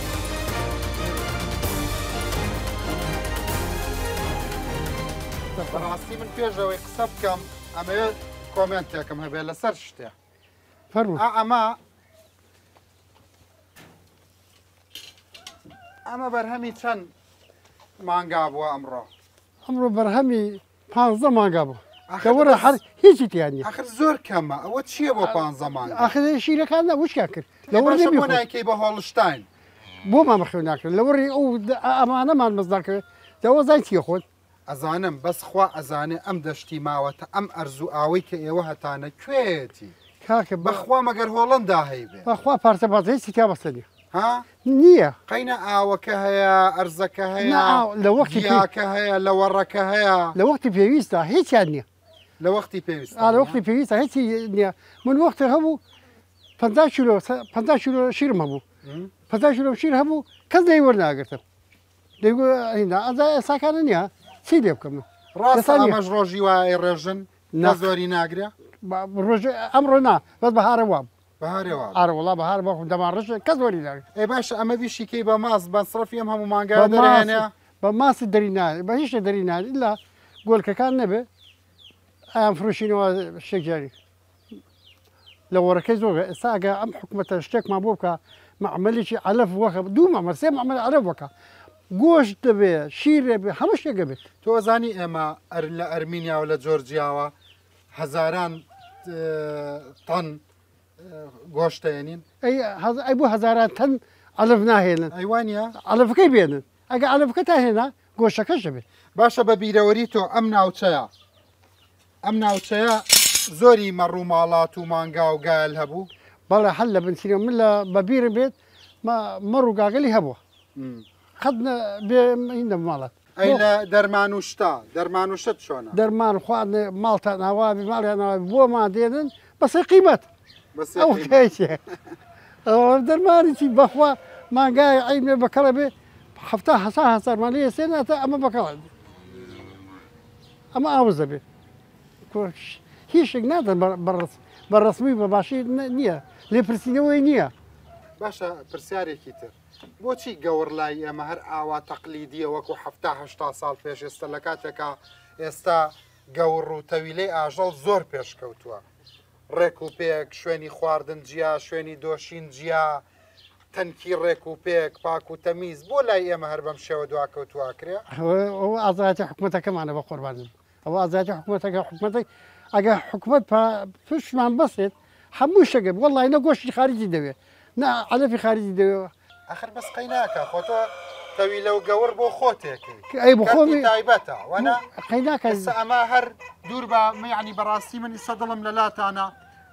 بەڕاستی من پێشەوەی قسە بکەم ئەمەوێ کۆمنتێکم هەبێت لەسەر شتێ ئەمە ئەمە بەرهەمی چەند مانگا بووە ئەمڕۆ ئەمڕۆ بەرهەمی پانزدە مانگا بوو دەوەرە هەر هیچی تیانی ئاخر زۆر کەمە ئەوە چییە بۆ پانزدە مانگا ئاخر شیرەکان وشکا کرد لەوەڕێ نایکەی بە هۆڵشتاین بۆ مامەخێ ناکرد لەوەڕی ئەو ئەمانەمان مەزداکەوێت دەوە زای چیە خۆت ئەزانم بەس خوا ئەزانێ ئەم دەشتی ماوەتە ئەم ئەرزوو ئاوەی کە ئێوە هەتانە کوێتی کاکە بەخوا مەگەر هۆڵندا هەیبێ بەخوا پارچە بازەی سیتا بەستنی ها نییە قەینە ئاوەکە هەیە ئەرزەکە هەیە لە وەختیاکە هەیە لە وەڕەکە هەیە لە وەختی پێویستە هیچیان نییە لە وەختی پێویست لە وەختی پێویستە هیچی نییە من وەختی هەبوو پەنجا کیلۆ شیرم هەبوو پەنجا کیلۆ شیر هەبوو کەس دەی وەرناگرتم دەیگو ئەدا ئێساکانە نییە چی لێ بکەم ڕاستە ئەمەش ڕۆژی وای ڕێژن نە زۆری ناگرێ ئەمڕۆ نا بەس بەهارە وام بەهارەوە ئارە وڵا بەهار بە دەمان ڕژ کەس زۆری ناگرێت ئێ باشە ئەمە بیشیکەی بە ماس بەسڕفی ئەم هەموو مانگا دەرێنێ بە ماسی دەری نایێت بە هیچ دەری نایێت ئیلا گۆلکەکان نەبێ ئەم فرۆشینەوە شتێکجاری لە وەڕەکەی زۆر ئێستا ئەگە ئەم حکوومەتە شتێکمان بۆ بکە معمەلێکی عەلەف وەخە دوو مەمەر سێ معمەل عەلەف وەکە گۆشت دەبێ شیرێ بێ هەموو شتێکە بێت تۆ زانی ئێمە لە ئەرمینیا و لە جۆرجیاوە هەزاران تەن گۆشتێنین ئەی بۆ هەزاران تەن عەلەف ناهێنن ئەیوانە عەلەفەکەی بێنن ئەگە عەلەفەکە تا هێنا گۆشتەکەش دەبێت باشە بە بیرەوەری تۆ ئەم ناوچەیە ئەم ناوچەیە زۆری مەڕووماڵات و مانگا و گایل هەبوو بەڵێ هەل لە بنسیرە من لە بەبیرم بێت مەڕ و گاگەلی هەبووە خەت بێ ماڵات ئەی لە دەرمان و شتا دەرمان و شت چۆنە دەرمان خواردن ماڵتان ناوابی ماڵیان ناوابی بۆمان دێنن بەسەر قیمەت ئەو تێچێ دەرمانیی بەخوا مانگای عینێ بەکەڵە بێ هەفتا هەسا هەسارمان لێ سێناتە ئەمە بەکەڵ ئەمە ئاوزە بێ هیچێک نادەن بە ڕسمی بە باشی نییە لێپرسینەوەی نییە باشە پرسیارێکی تر بۆچی گەور لای ئێمە هەر ئاوا تەقلیدیە وەکو هەفتا هەشتا ساڵ پێش ئێستا لە کاتێکا ئێستا گەور و تەویلەی ئاژەڵ زۆر پێشکەوتووە ڕێک و پێک شوێنی خواردن جیا شوێنی دۆشین جیا تەنکی ڕێک و پێک پاک و تەمیز بۆ لای ئێمە هەر بەم شێوە دواکەوتواکرێ ئەوە ئازاتی حکوومەتەکەمانە بە قوربانم ئەوە ئازاتی حکوومەتەکە حکوومەتەی ئەگە حکوومەت پشتمان بەسێت هەموو شەگە وەڵی نە گۆشتی خارجی دەوێت نه علەفی خارجی دەوێت ئەخر بەس قەی ناکە خۆتۆ تەویلە و گەور بۆ خۆتێکی ئەی بۆ خۆمی تایبەتە وەنا قەی ناکە ئەمە هەر دوور بە میعنی بەڕاستی منی سەدڵم لە لاتانە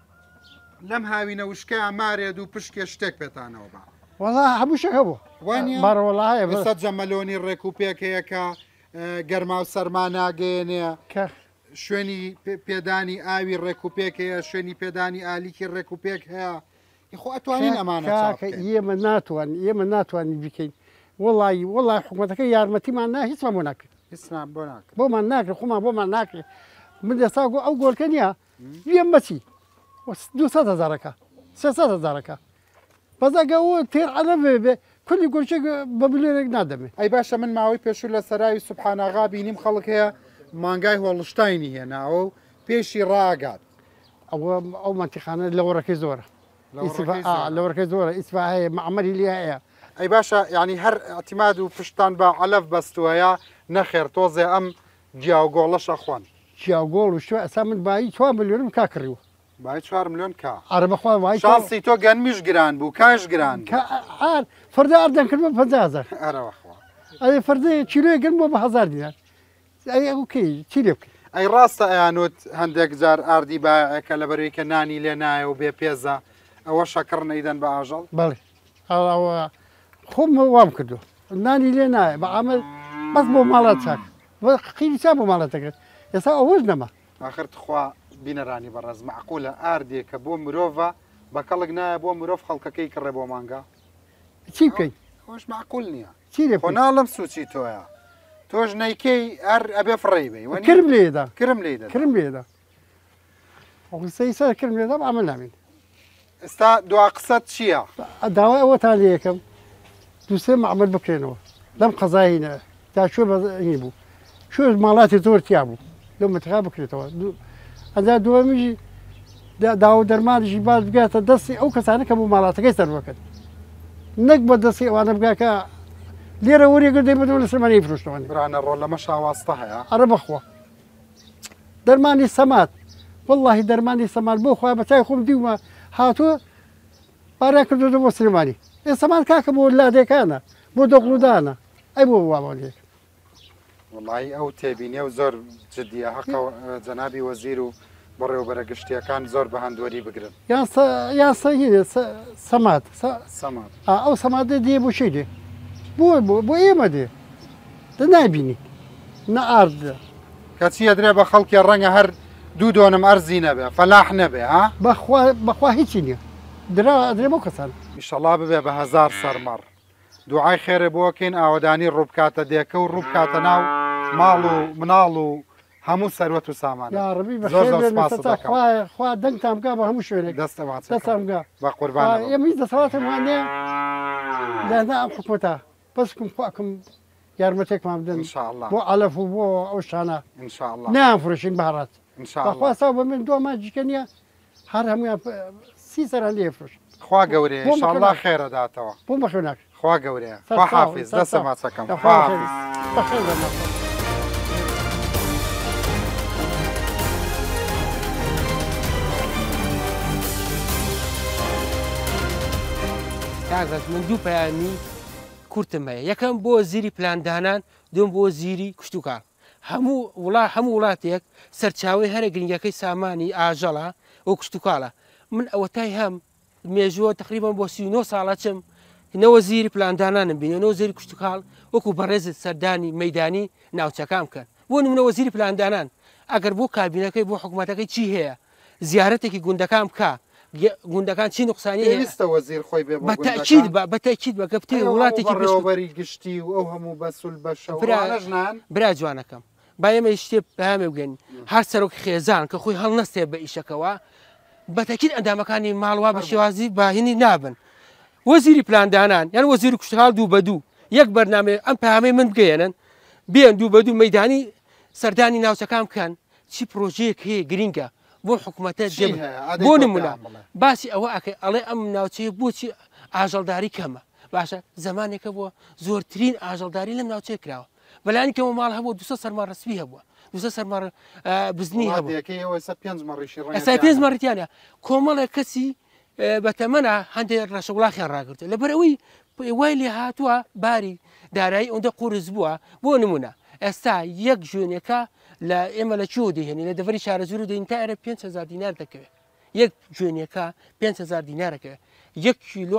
لەم هاوینە وشکەیە مارێت و پشکێ شتێک پێتانەوە بە وەڵا هەموو شەکە بوو بەڕەوەڵایە بەسەد جەمەلۆنی ڕێک و پێکەیەکە گەرما و سەرما ناگەێنێ کە شوێنی پێدانی ئاوی ڕێک و پێکەیە شوێنی پێدانی ئالیکی ڕێک و پێک هەیە خۆ ئەتوانین ئەمانە ئێمە ناتوان ئێمە ناتوانین بکەین وڵی وڵی حکوومەتەکە یارمەتیمان نا هیچمان بۆ ناکرێت هیچمان بۆ ناکرێت بۆمان ناکرێت خۆمان بۆمان ناکرێت من دەستا ئەو گۆڵکە نییە وێم بەچی دوسەد هەزارەکە سێسەد هەزارەکە بەزەگە ئەوە تێر عەلە بێ کولی گۆرچێک بە بلێرێک نادەمێ ئەی باشە من ماوەی پێشوو لە سەراوی سوبحاناغا بینیم خەڵک هەیە مانگای هۆڵشتاینی هێناوە و پێشی ڕاگات ئەوە ئەو منتیخانە لەوەڕەکەی زۆرە لەوەڕەکەی زۆرە ئیسفا هەیە معمەری لێ هەیە ئەی باشە ینی هەر ئەتیماد و پشتان بە عەلەف بەستووەیە نەخێر تۆزێ ئەم جیاوگۆڵەشە خوۆن جیاوگۆڵ و شوێ ئەسا من بایی چوار ملیۆنم کاکڕیوە بای چوار ملیۆن کا ئارە بەخوا وای شانسی تۆ گەنمیش گران بوو کاش گران ئار فەردە ئەردەنکرد بە پەنجا هەزار ئەرەوەخوا ئەی فەردە چیلۆی گرم بۆ بە هەزار دینار ئەی ئەوکەی چی لێ بکەی ئەی ڕاستە ئەیانوت هەندێک جار ئاردی باەکە لە بەرەوەی کە نانی لێ نایە و بێ پێزە ئەوە شەکڕ نەیدەن بە ئاژەڵ بەڵێ ئەوە خۆم وام کردو نانی لێ نایە بە ئامە بەس بۆ ماڵات چاک قیری چا بۆ ماڵەتەکەت ئێستا ئەوەش نەما آخر تخوا بینەرانی بەڕێز معقولە ئاردێک کە بۆ مرۆڤە بە کەڵک نایە بۆ مرۆڤ خەڵکەکەی کڕێ بۆ مانگا چی بکەین خۆش معقول نییە چی لێ خۆ ناڵم سوچی تۆیە تۆش نەیکەی هەر ئەبێ فڕێ بێ کرم لێدا کرم لێدا کرم لێدا قسەی سەر کرم لێدا ئەمە نامین ئێستا دوا قسەت چییە؟ داوای ئەوە تا لێ یەکەم دووسێ معمەل بکرێنەوە لەم قەزاینە تا شوێ بەهی بوو شوێ ماڵاتی زۆر تیا بوو لەو متخا بکرێتەوە ئەجا دووەمیژی داو دەرمانیشی باز بگاتە دەستی ئەو کەسانە کە بوو ماڵاتەکەی سەروەکەن نەک بە دەستی ئەوانە بگاکە لێرە وەریەگەر دەی بەدەوە لە سەرمانی فروشتەوەنی برانە ڕۆ لەمە شاواستە هەیە ئەرە بەخوا دەرمانی سەمات واللهی دەرمانی سەمات بۆ خوا بەچای خۆم دیومە هاتووە پارە کردو بۆ سلێمانی ئێ سەمان کاکە بۆ لادێکانە بۆ دەقڵودانە ئەی بۆ واوەڵێک وڵی ئەو تێبینێ و زۆر جدیە حەقە جەنابی وەزیر و بەڕێوەبەرە گشتیەکان زۆر بە هەندوەری بگرن یان سەمات سەمات ئەو سەمادە دێ بۆ شەی دێ بۆ بۆ ئێمە دێ دە نابینی نە ئاردە کەچیە درێ بە خەڵکی ڕەنگە هەر دوو دۆنم ئەرزی نەبێ فەلاح نەبێ ها بەخوا هیچی نییە درا درێ بۆ کەسان ئیشەڵا ببێ بە هەزار سەرمەڕ دوعای خێرە بۆکەین ئاوەدانی ڕووبکاتە دێکە و ڕووبکاتە ناو ماڵ و مناڵ و هەموو سەروەت و سامان یاڕبی خوا دەنگتان بگا بە هەموو شوێنێک دەستەمگا بە قوربان ئێمەی دەسەڵاتم وانێ لەدا ئەم حکومەتە بەسکم خواکم یارمەتێکمان بدەن بۆ ئەلەف و بۆ ئەو شانە نیان فرۆشین بەهارات بەخواستا بە من دۆ ماجیکە نییە هەر هەمویان سی سەران لێ فرۆش خوا گەورەیە ئینشاءالله خێرە داتەوە بۆ بەخێو ناکە خوا گەورەیە خوا حافیز دەستە ماچەکەم خوا حافیز بەخێر بە کاکەس من دوو پەیامی کورتم هەیە یەکەم بۆ زیری پلاندانان دوم بۆ زیری کوشتتوکار هەموو وڵات هەموو وڵاتێک سەرچاوی هەرە گرنگەکەی سامانی ئاژەڵە ئەو کوشتتوکاڵە من ئەوە تای هەم مێژووە تقریبان بۆ سی و نۆ ساڵە چم نەوە زیری پلاندانانم بینێنەوە زیری کوشتتوکاڵ وەکو بەڕێزت سەردانی مەدانی ناوچەکان بکەن بۆ نمونەوە زیری پلاندانان ئەگەر بۆ کابینەکەی بۆ حکوومەتەکەی چی هەیە زیارەتێکی گوندەکان بکە گوندەکان چی نقصانی هێستەوە زیر خۆی بێ بەتەکید بە بەتەکید بە گەپتی وڵاتێکی بەڕێوەبەری گشتی و ئەو هەموو بەسول بەشەژنان برا جوانەکەم با ئێمە شتێ پامێ بگەین هەر سەرۆک خێزان کە خۆی هەڵنەستێ بە ئیشەکەەوە بەتەکید ئەندامەکانی ماڵوا بە شێوازی باهێنی نابن وەزیری پلاندانان یان وەزیری کوشتتوکاڵ دوو بە دوو یەک بەرنامێ ئەم پامەی من بگەێنن بێن دوو بە دوو مەدانی سەردانی ناوچەکان بکەن چی پرۆژەیەک هەیە گرینگە بۆ حکوومەتە بۆ نمونە باسی ئەوە ئەکەی ئەڵێ ئەم ناوچەیە بۆچی ئاژەڵداری کەمە باشە زمانێکە بۆ زۆرترین ئاژەڵداری لەم ناوچەیە کراوە بەلانی کەمە ماڵ هەبوو دوسە سەرمار ڕسپی هەبووە دوسە سەرمار بزنی هەبوو ئەسای پێنج مەڕیتیانە کۆمەڵێک کەسی بەتەمەنە هەندێک ڕەشە وڵاخیان ڕاگرتە لەبەرەوەی وای لێ هاتووە باری دارایی ئەوەندە قورس بووە بۆ نمونە ئێستا یەک ژوێنێکە لە ئێمە لە چۆ دەهێنی لە دەڤری شارەزور و دەین تا ئێرە پێنج هەزار دینار دەکەوێت یەک جوێنێکە پێنج هەزار دینارەکەوێت یەک کیلۆ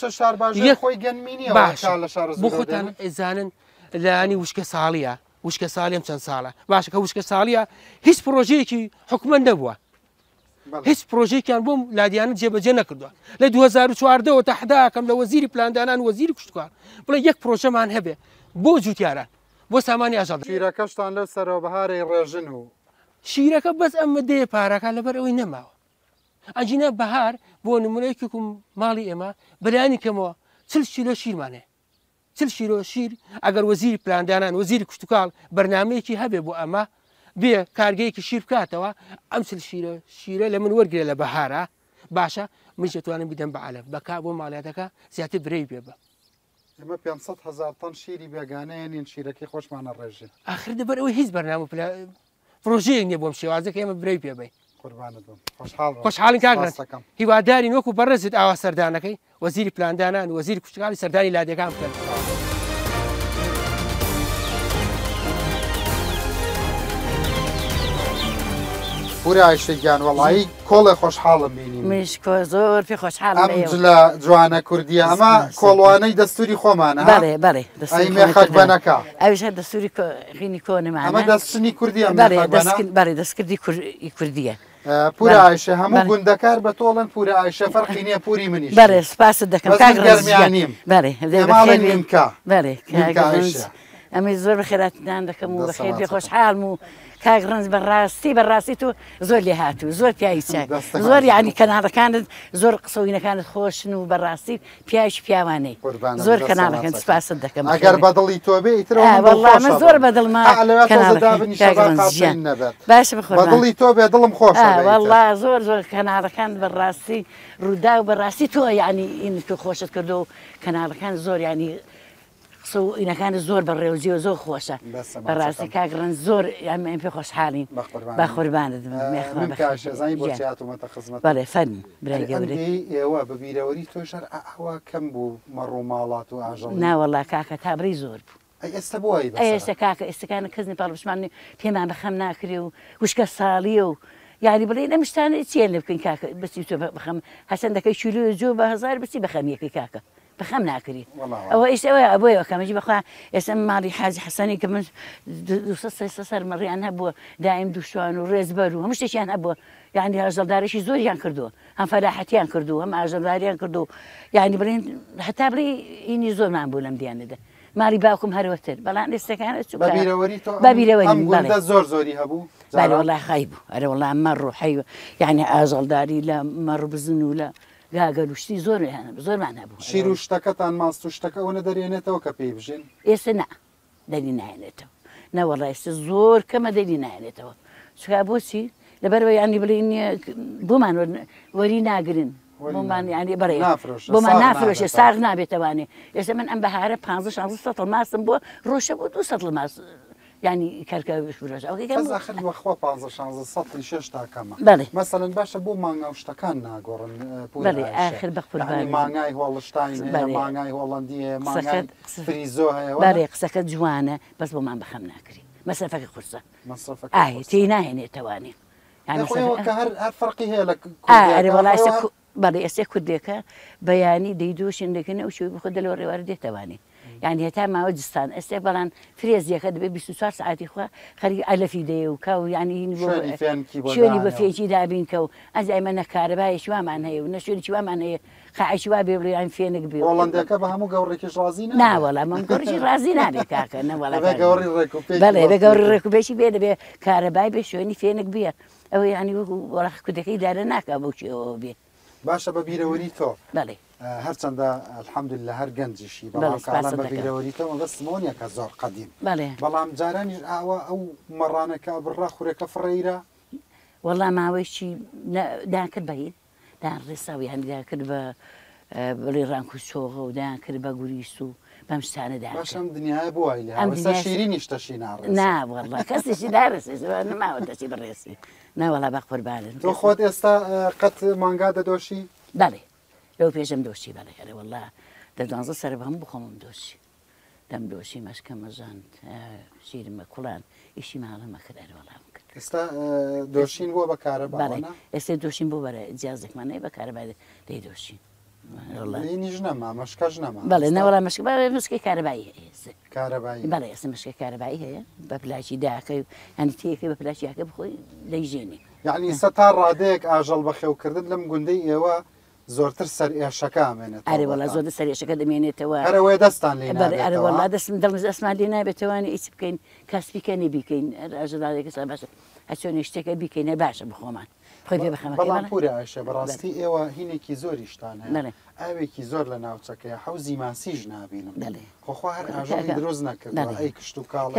بۆ خۆتان ئێزانن لەانی وشکە ساڵیە وشکە ساڵیم چەند ساڵە باشە کە وشکە ساڵیە هیچ پرۆژەیەکی حکومت نەبووە هیچ پرۆژێکیان بۆم لادیانە جێبەجێ نەکردووە لە دوو هەزار و چواردەوە تەحداکەم لە وەزیری پلاندانان وەزیری کوشتتوکاڵ بڵێ یەک پرۆژەمان هەبێ بۆ جوتیاران بۆ سامانی ئاژەڵ شیرەکەشتان لەو سەرەوە بەهارەی ڕێژن و شیرەکە بەس ئەمە دێ پارەکە لەبەر ئەوەی نەماوە ئەنجینە بەهار بۆ نمونەیەکێکم ماڵی ئێمە بەلایانی کەمەوە چل شیلۆ شیرمانێ چل شیرۆ شیر ئەگەر وەزیری پلاندانان وەزیری کوشتتوکاڵ بەرنمەیەکی هەبێ بۆ ئەمە بێ کارگەیەکی شیر بکاتەوە ئەم چل شیرە شیرە لە من وەرگێ لە بەهارە باشە من دەتوانم بدەم بە عەلەف بەکا بۆ ماڵاتەکە زیاتر برەی بێ بە ئێمە پێنجسەد هەزار تەن شیری بێگانەیەنین شیرەکەی خۆشمانە ڕێژێ ئاخر دەبەر ئەوەی هیچ بەرنامە پرۆژەیەک نییە بۆم شێوازەکە ئێمە برەی پێ بێ خۆشحاڵین کاکەم هیوادارین وەکو بەڕێزت ئاوا سەردانەکەی وەزیری پلاندانان وەزیری کوشتتوکاڵی سەردانی لادەکان بکەن پورە عایشەگیان وەڵایی کۆڵێ خۆشحاڵم بینیم مشکۆ زۆر پێ خۆشحاڵم ئەم لە جوانە کوردیە ئەمە کۆڵوانەی دەستوری خۆمانە بەڵێ بەڵێ ئەیمێ خەکبەنەکە ئەویش دەستوری خینی کۆنمان ئەمە دەستشنی کوردیە بەڵێ دەستکردی کوردیە پورە عایشە هەموو گوندەکار بە تۆڵن پورە عایشە فەرقی نییە پوری منیش بەڵێ سپاست دەکەم گەرمیانیم بەڵێ بەڵێ ئەمە زۆر بەخێراتدان دەکەم و بەخێر بێ خۆشحاڵم و کاک ڕنج بەڕاستی بەڕاستی تو زۆر لێ هاتوو زۆر پیاوی چاک زۆر یعنی کەناڵەکانت زۆر قسەوینەکانت خۆشن و بەڕاستی پیاویش پیاوانەی زۆر کەناڵەکەن سپاست دەکەم ئەگەر بەدڵی تۆ بێ وەڵامە زۆر بەدڵما باشە بخۆ بەدڵی تۆ بێ دڵم خۆش وەڵا زۆر زۆر کەناڵەکان بەڕاستی ڕوودا و بەڕاستی تۆ یعنی ئین تو خۆشت کردو و کەناڵەکان زۆر ینی ئینەکان زۆر بەڕێوجی و زۆر خۆشە بەڕاستی کاگڕن زۆر ئەم پێ خۆشحاڵین با قوربانت بەڵێ فەرمی برای گەورەی ئێوە بە بیرەوەری تۆشەر ئەوە کەم بوو مەڕوو ماڵات و ئاژەڵ ناوەڵا کاکە تابڕی زۆر بوو ئێستا بۆی ئێستا کاکە ئێستەکانە کەسنی پاڵبشمانی پێمان بەخەم ناکرێ و وشکە ساڵیە و یاری بڵێ لە مشتانە چیان لێ بکەین کاکە بەچی تۆ بخەم هەسەندەکەی چلو جۆ بە هەزار بچی بەخەم یەکەی کاکە بەخەم ناکری ئەوە ئێستا ئەوە ئەبۆیەوە کەمەجی بەخوا ئێستا ماڵی حاجی حەسەنی کە من سە سەرمەڕیان هەبووە دایم دووشوان و ڕێزبەر و هەموو شتێکیان هەبووە یعنی ئاژەڵداریشی زۆریان کردووە هەم فەلاحەتیان کردو هەم ئاژەڵداریان کردو یعنی بڵێن هەتا بڵێ ئینی زۆرمان بوو لەم دیانەدا ماڵی باوکم هەروەتر بەڵام ئێستەکانە بەبیرەوەری زۆر زۆری هەبوو وەڵای خای بوو ئەرە وەڵام مەڕ و حەی یعنی ئاژەڵداری لە مەڕ بزن و لە گاگەلوشتی زۆر زۆرمان هەبوو شیر و شتەکەتان ماست و شتەکەەوە دەرێنێتەوە کە پێی بژین ئێستا نا دەری نایێنێتەوە نەوەڵای ئێستا زۆر کەمە دەری نایێنێتەوە چکا بۆچی لەبەرەوە ینی بڵێن بۆمان وەری ناگرن بۆمان ینی بەڕێ بۆمان نافرۆشێ ساغ نابێتەوانێ ئێستا من ئەم بەهارە پانزە شانزە سەد ماستم بۆ ڕۆشە بۆ دوو سەد ماست ینی کارکەوەخوا پانزە شانزە سەدی شێش تاکەمە مەسەلەن باشە بۆ مانگا و شتەکان ناگۆڕن ئاخر بە قوربانی مانگای هۆڵشتاین مانگای هۆڵندیە فریزۆ هەیە بەڵێ قسەکە جوانە بەس بۆمان بەخەم ناکری مەسەفەکە قورسە ئای تی ناهێنێتەوانی هەر فەرقی هەیە لە بەڵێ ئێستا کوردێکە بەیانی دەیدۆشن دەکەن ئەو شوی بخۆ دەلەوە ڕێوارە دێتەوانی یعنی هێتا ماوە جستان ئێستا بەڵام فرێزیەکە دەبێت بیست و چوار ساعتی خوا خەری ئەلەفی دەیە و کاو ینی شوێنی بە فێکی دابین کە و ئەز ئەمە نەکارەبای شوامان هەیە و نە شوێنی چوامان هەیە قاعشی وا بێ بڵێ فێنک بێ وڵندەکە بە هەموو گەوڕێکیش رازی ناوەڵا مەم گەڕی ڕازی نابێت کاکە نەوەڵا گەوڕی ڕێکوپێک بەڵێ بە گەوڕی ڕێکوپێکی بێ دەبێ کارەبای بێ شوێنی فێنک بێ ئەوە ینی وەکو وەڵا کودەکەی دارە ناکە بەوچەوە بێ باشە بە بیرەوەری تۆ بەڵێ هەرچەندە الحەمدولله هەر گەنجیشی بەڵام کاڵان بە بیرەوەریتەوە دەستمۆنیەکە زۆر قەدیم بەڵێ بەڵام جارانیش ئاوە ئەو مەڕانەکە بڕا خوورەکە فڕێرە وەڵا ماوەیشی داکرد بەهین دان ڕێساوی هەندی داکرد بە بڵێ ڕانک و سۆغە و دایان کرد بە گوریس و بەم شتانە دا باشم دنیای بۆ وایلە شیرینیش تەشی ناڕێ ناوەڵا کەسێکی داڕێسی نماوە دەچی بەڕێسی ناوەڵا بە قوربانن تۆ خۆت ئێستا قەت مانگا دەدۆشی بەڵێ لەو پێشم دۆشی بەڵێ هەرێ وەڵا دەدوانزە سەر بە هەموو بخۆمم دۆشی دەم دۆشی مەشکە مەژاند شیرمە کوڵان ئیشی ماڵەمە کرد وەڵام کرد ئێستا دۆشین بۆ بە کارەباڵە ئێستا دۆشین بۆ بەرە جیازێکمانەیە بە کارەبای دەی دۆشین نیش نەما مەشکەش نەما بەڵێ نەوەڵا مەشک مشکی کارەبایی هەیە کارەبایی بەڵێ ئێستا مشکی کارەبایی هەیە بە پلاکی داکەی هەنی تێکەکەی بە پلاکیاکە بخۆی دەیژێنی یعنی ئێستا تا ڕادەیەک ئاژەڵ بەخێوکردن لەم گوندەی ئێوە زۆرتر سەر ئێشەکە ئامێنێت ئەرێ وەڵا زۆر سەرێشەکە دەمێنێتەوە هەرەوەی دەستان لێ ئەرە وەڵا دەستم دڵ دەستمان لێ نابێتەوانی ئیچ بکەین کاسپیکەنی بیکەین ئاژەڵادێکە سا باشە ئەچۆنی شتێکە بیکەینە باشە بخۆمان خۆی پێ بەخەمە بەڵام پورە ئاشە بەڕاستی ئێوە هینێکی زۆریشتان هەیە ئاوێکی زۆر لە ناوچەکەی حەوزی ماسیژ نابینم خۆخوا هەر ئاژەڵی دروست نەکردەوە ئەی کشت و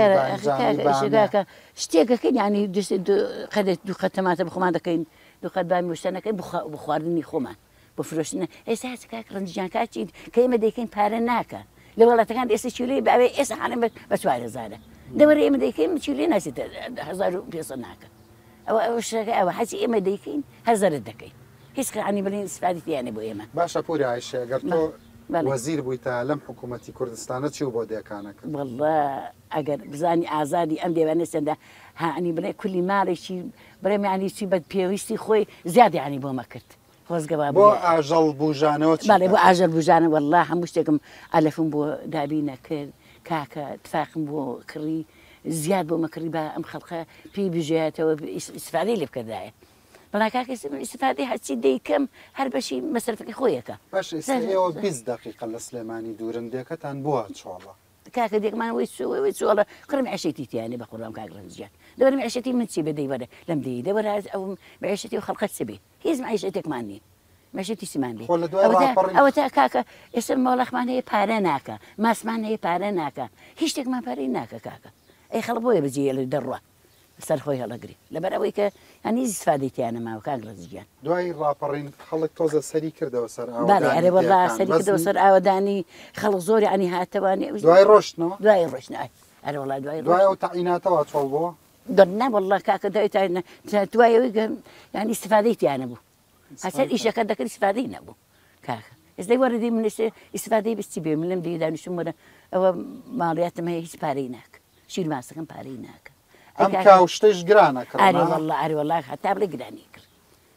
کاڵەکە شتێکەکەین ینی قەدێت دوو قەت تەماتە بخۆمان دەکەین دوو قەت بامی وشتانەکەی بۆ خواردنی خۆمان بۆ فرۆشتنە ئێستا هەچ کاک ڕەنجیان کاچی کە ئێمە دەیکەین پارە ناکە لە وڵاتەکان ئێستا چیلۆی باوێ ئێستا حالم بە چوار هەزارە دەوەرە ئێمە دەیکەین چیلۆی ناسێتە هەزار و پێنجسەد ناکە ئەوە ئەو شتەکە ئەوە حەچی ئێمە دەیکەین هەزارت دەکەین هیچ عنی بڵین استفادەیانە بۆ ئێمە باشە پورە عایشە ئەگەر تۆ وەزیر بوویتە لەم حکوومەتی کوردستانە چی بۆ دەکانەکە وەڵڵا ئەگەر بزانی ئازادی ئەم دێوانە سەندا هانی بڵێ کولی ماڵێکی بڵێ یانی چی بە پێویستی خۆی زیادی عنی بۆمە کرد خۆزگەوا بۆ ئاژەڵ بوژانەوە بەڵێ بۆ ئاژەڵ بوژانە وەڵڵا هەموو شتێکم ئەلەفم بۆ دابی نەکرد کاکە تفاقم بۆ کڕی زیاد بۆ مەکڕی بە ئەم خەڵقە پێی بژێتەوە ئیسفادەی لێ بکردایە بەڵام کاکە ئیسفادەی هەرچی دەیکەم هەر بەشی مەسرفەکەی خۆیەکە باش ئێوە بیست دقیقە لە سلێمانی دوورندێکەتان بووە چۆڵە کاکە دێکمان وی وی چۆڵە قڕم عشێتی تیانێ بە قوڕام کاک ڕەنجیان دەوەرم عشێتی من چی بەدەی وەرە لەم دەی دەوەرە ئەو بەعشێتی و خەڵقەت سبێ هیچ معیشەتێکمان نیە مەشێتی سیمان لێ ئەوە تا کاکە ئێستا مۆڵەخمان هەیە پارە ناکە ماسمان هەیە پارە ناکە هیچ شتێکمان پارەی ناکە کاکە ئەی خەڵ بۆیە بجێ لە دەڕوە سەر خۆی هەڵەگری لەبەرەوەی کە هەنی استفادەیتیانە ماوە کاک ڕەنجیان دوای ڕاپەڕین خەڵک تۆزە سەری کردەوە سەر بەڵێ ئەرێ وەڵا سەری کردەوە سەر ئاوەدانی خەڵک زۆری عنی هاتەوانێ دوای ڕۆشتنەوە دوای ڕۆشتنە ئەرێ وەڵا دوای دوای ئەو تەعیناتەوە چۆڵ بووە دەنا وەڵا کاکە دوای دوایەوەی ینی استفادەیتیانە بوو هەسەر ئیشەکە دەکرد استفادەی نەبوو کاکە ئێستای وەرەدەی من استفادەی بستی بێ من لەم دەی دانیشتم وەرە ئەوە ماڵیاتم هەیە هیچ پارەی ناکە شیر ماسەکەم پارەی ناکە ئەم کاوشتەش گرانە کرد ئەرێ وەڵا ئەرێ وەڵا هەتا بڵێ گرانی کرد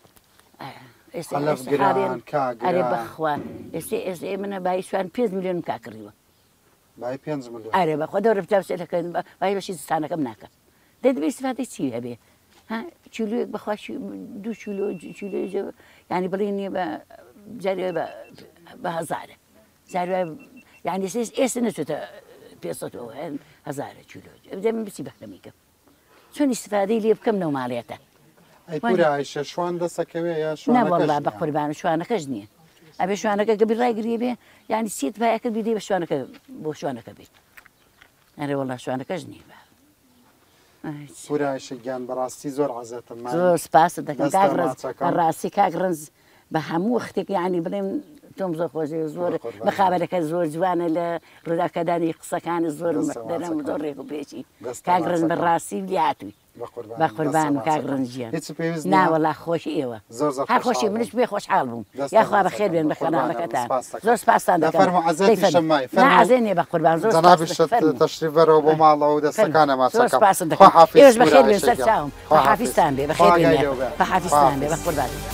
ئەرێ بەخوا ئێستا ئێستا منە بای سوان پێنج میلیۆنم کاکڕیوە بای پێنج میلیۆن ئەرێ بەخوا دەورە پتابسێتەکەن بای بەشی زستانەکەم ناکە دەبێ استفادەی چی هەبێ چیلۆیەک بەخوا دوو چیلۆ چیلۆ ینی بڵێ نییە بە جارێ بە هەزارە جارێ یعنی ئێستا نەچێتە پێسەوە هەزارە چیلۆ دەبێ من بچی بەخەمیکەم چۆن استفادەی لێ بکەم نەو ماڵێتە ئەیپورە عایشە شوان دەسەکەوێ یا نەوەڵا بە قوربان شوانەکەش نییە ئەبێ شوانەکە گەبی ڕایگریە بێ یعنی سیت باەکە بیدەی بە شوانەکە بۆ شوانەکە بێت ئەرێ وەڵا شوانەکەش نییە پورە عایشە گیان بەڕاستی زۆر عەزەتم زۆر سپاست دەکەم کاک ڕاستی کاک ڕەنج بە هەموو وەختێک یعنی بڵێم تۆم زۆر خۆشی زۆر بەخابەرەکە زۆر جوانە لە ڕووداکەدانی قسەکانی زۆر دەرەم زۆر ڕێک و پێچی کاک ڕەنج بەڕاستی لاتوی بە قوربان و کاک ڕەنجیان ناوەڵا خۆشی ئێوە هەر خۆشی منش بێ خۆشحاڵ بووم یاخوا بەخێر بێن بە خەناڵەکەتان زۆر سپاسان دەکەم بە قوربان زۆر تەشریف بەرەوە بۆ ماڵەوە و دەستەکانە زۆر سپاسان دەکەم ئێوەش بەخێر بێن سەر چاوم بەحافیزتان بێ بەخێر بێن بەحافیزتان بێ بە قوربان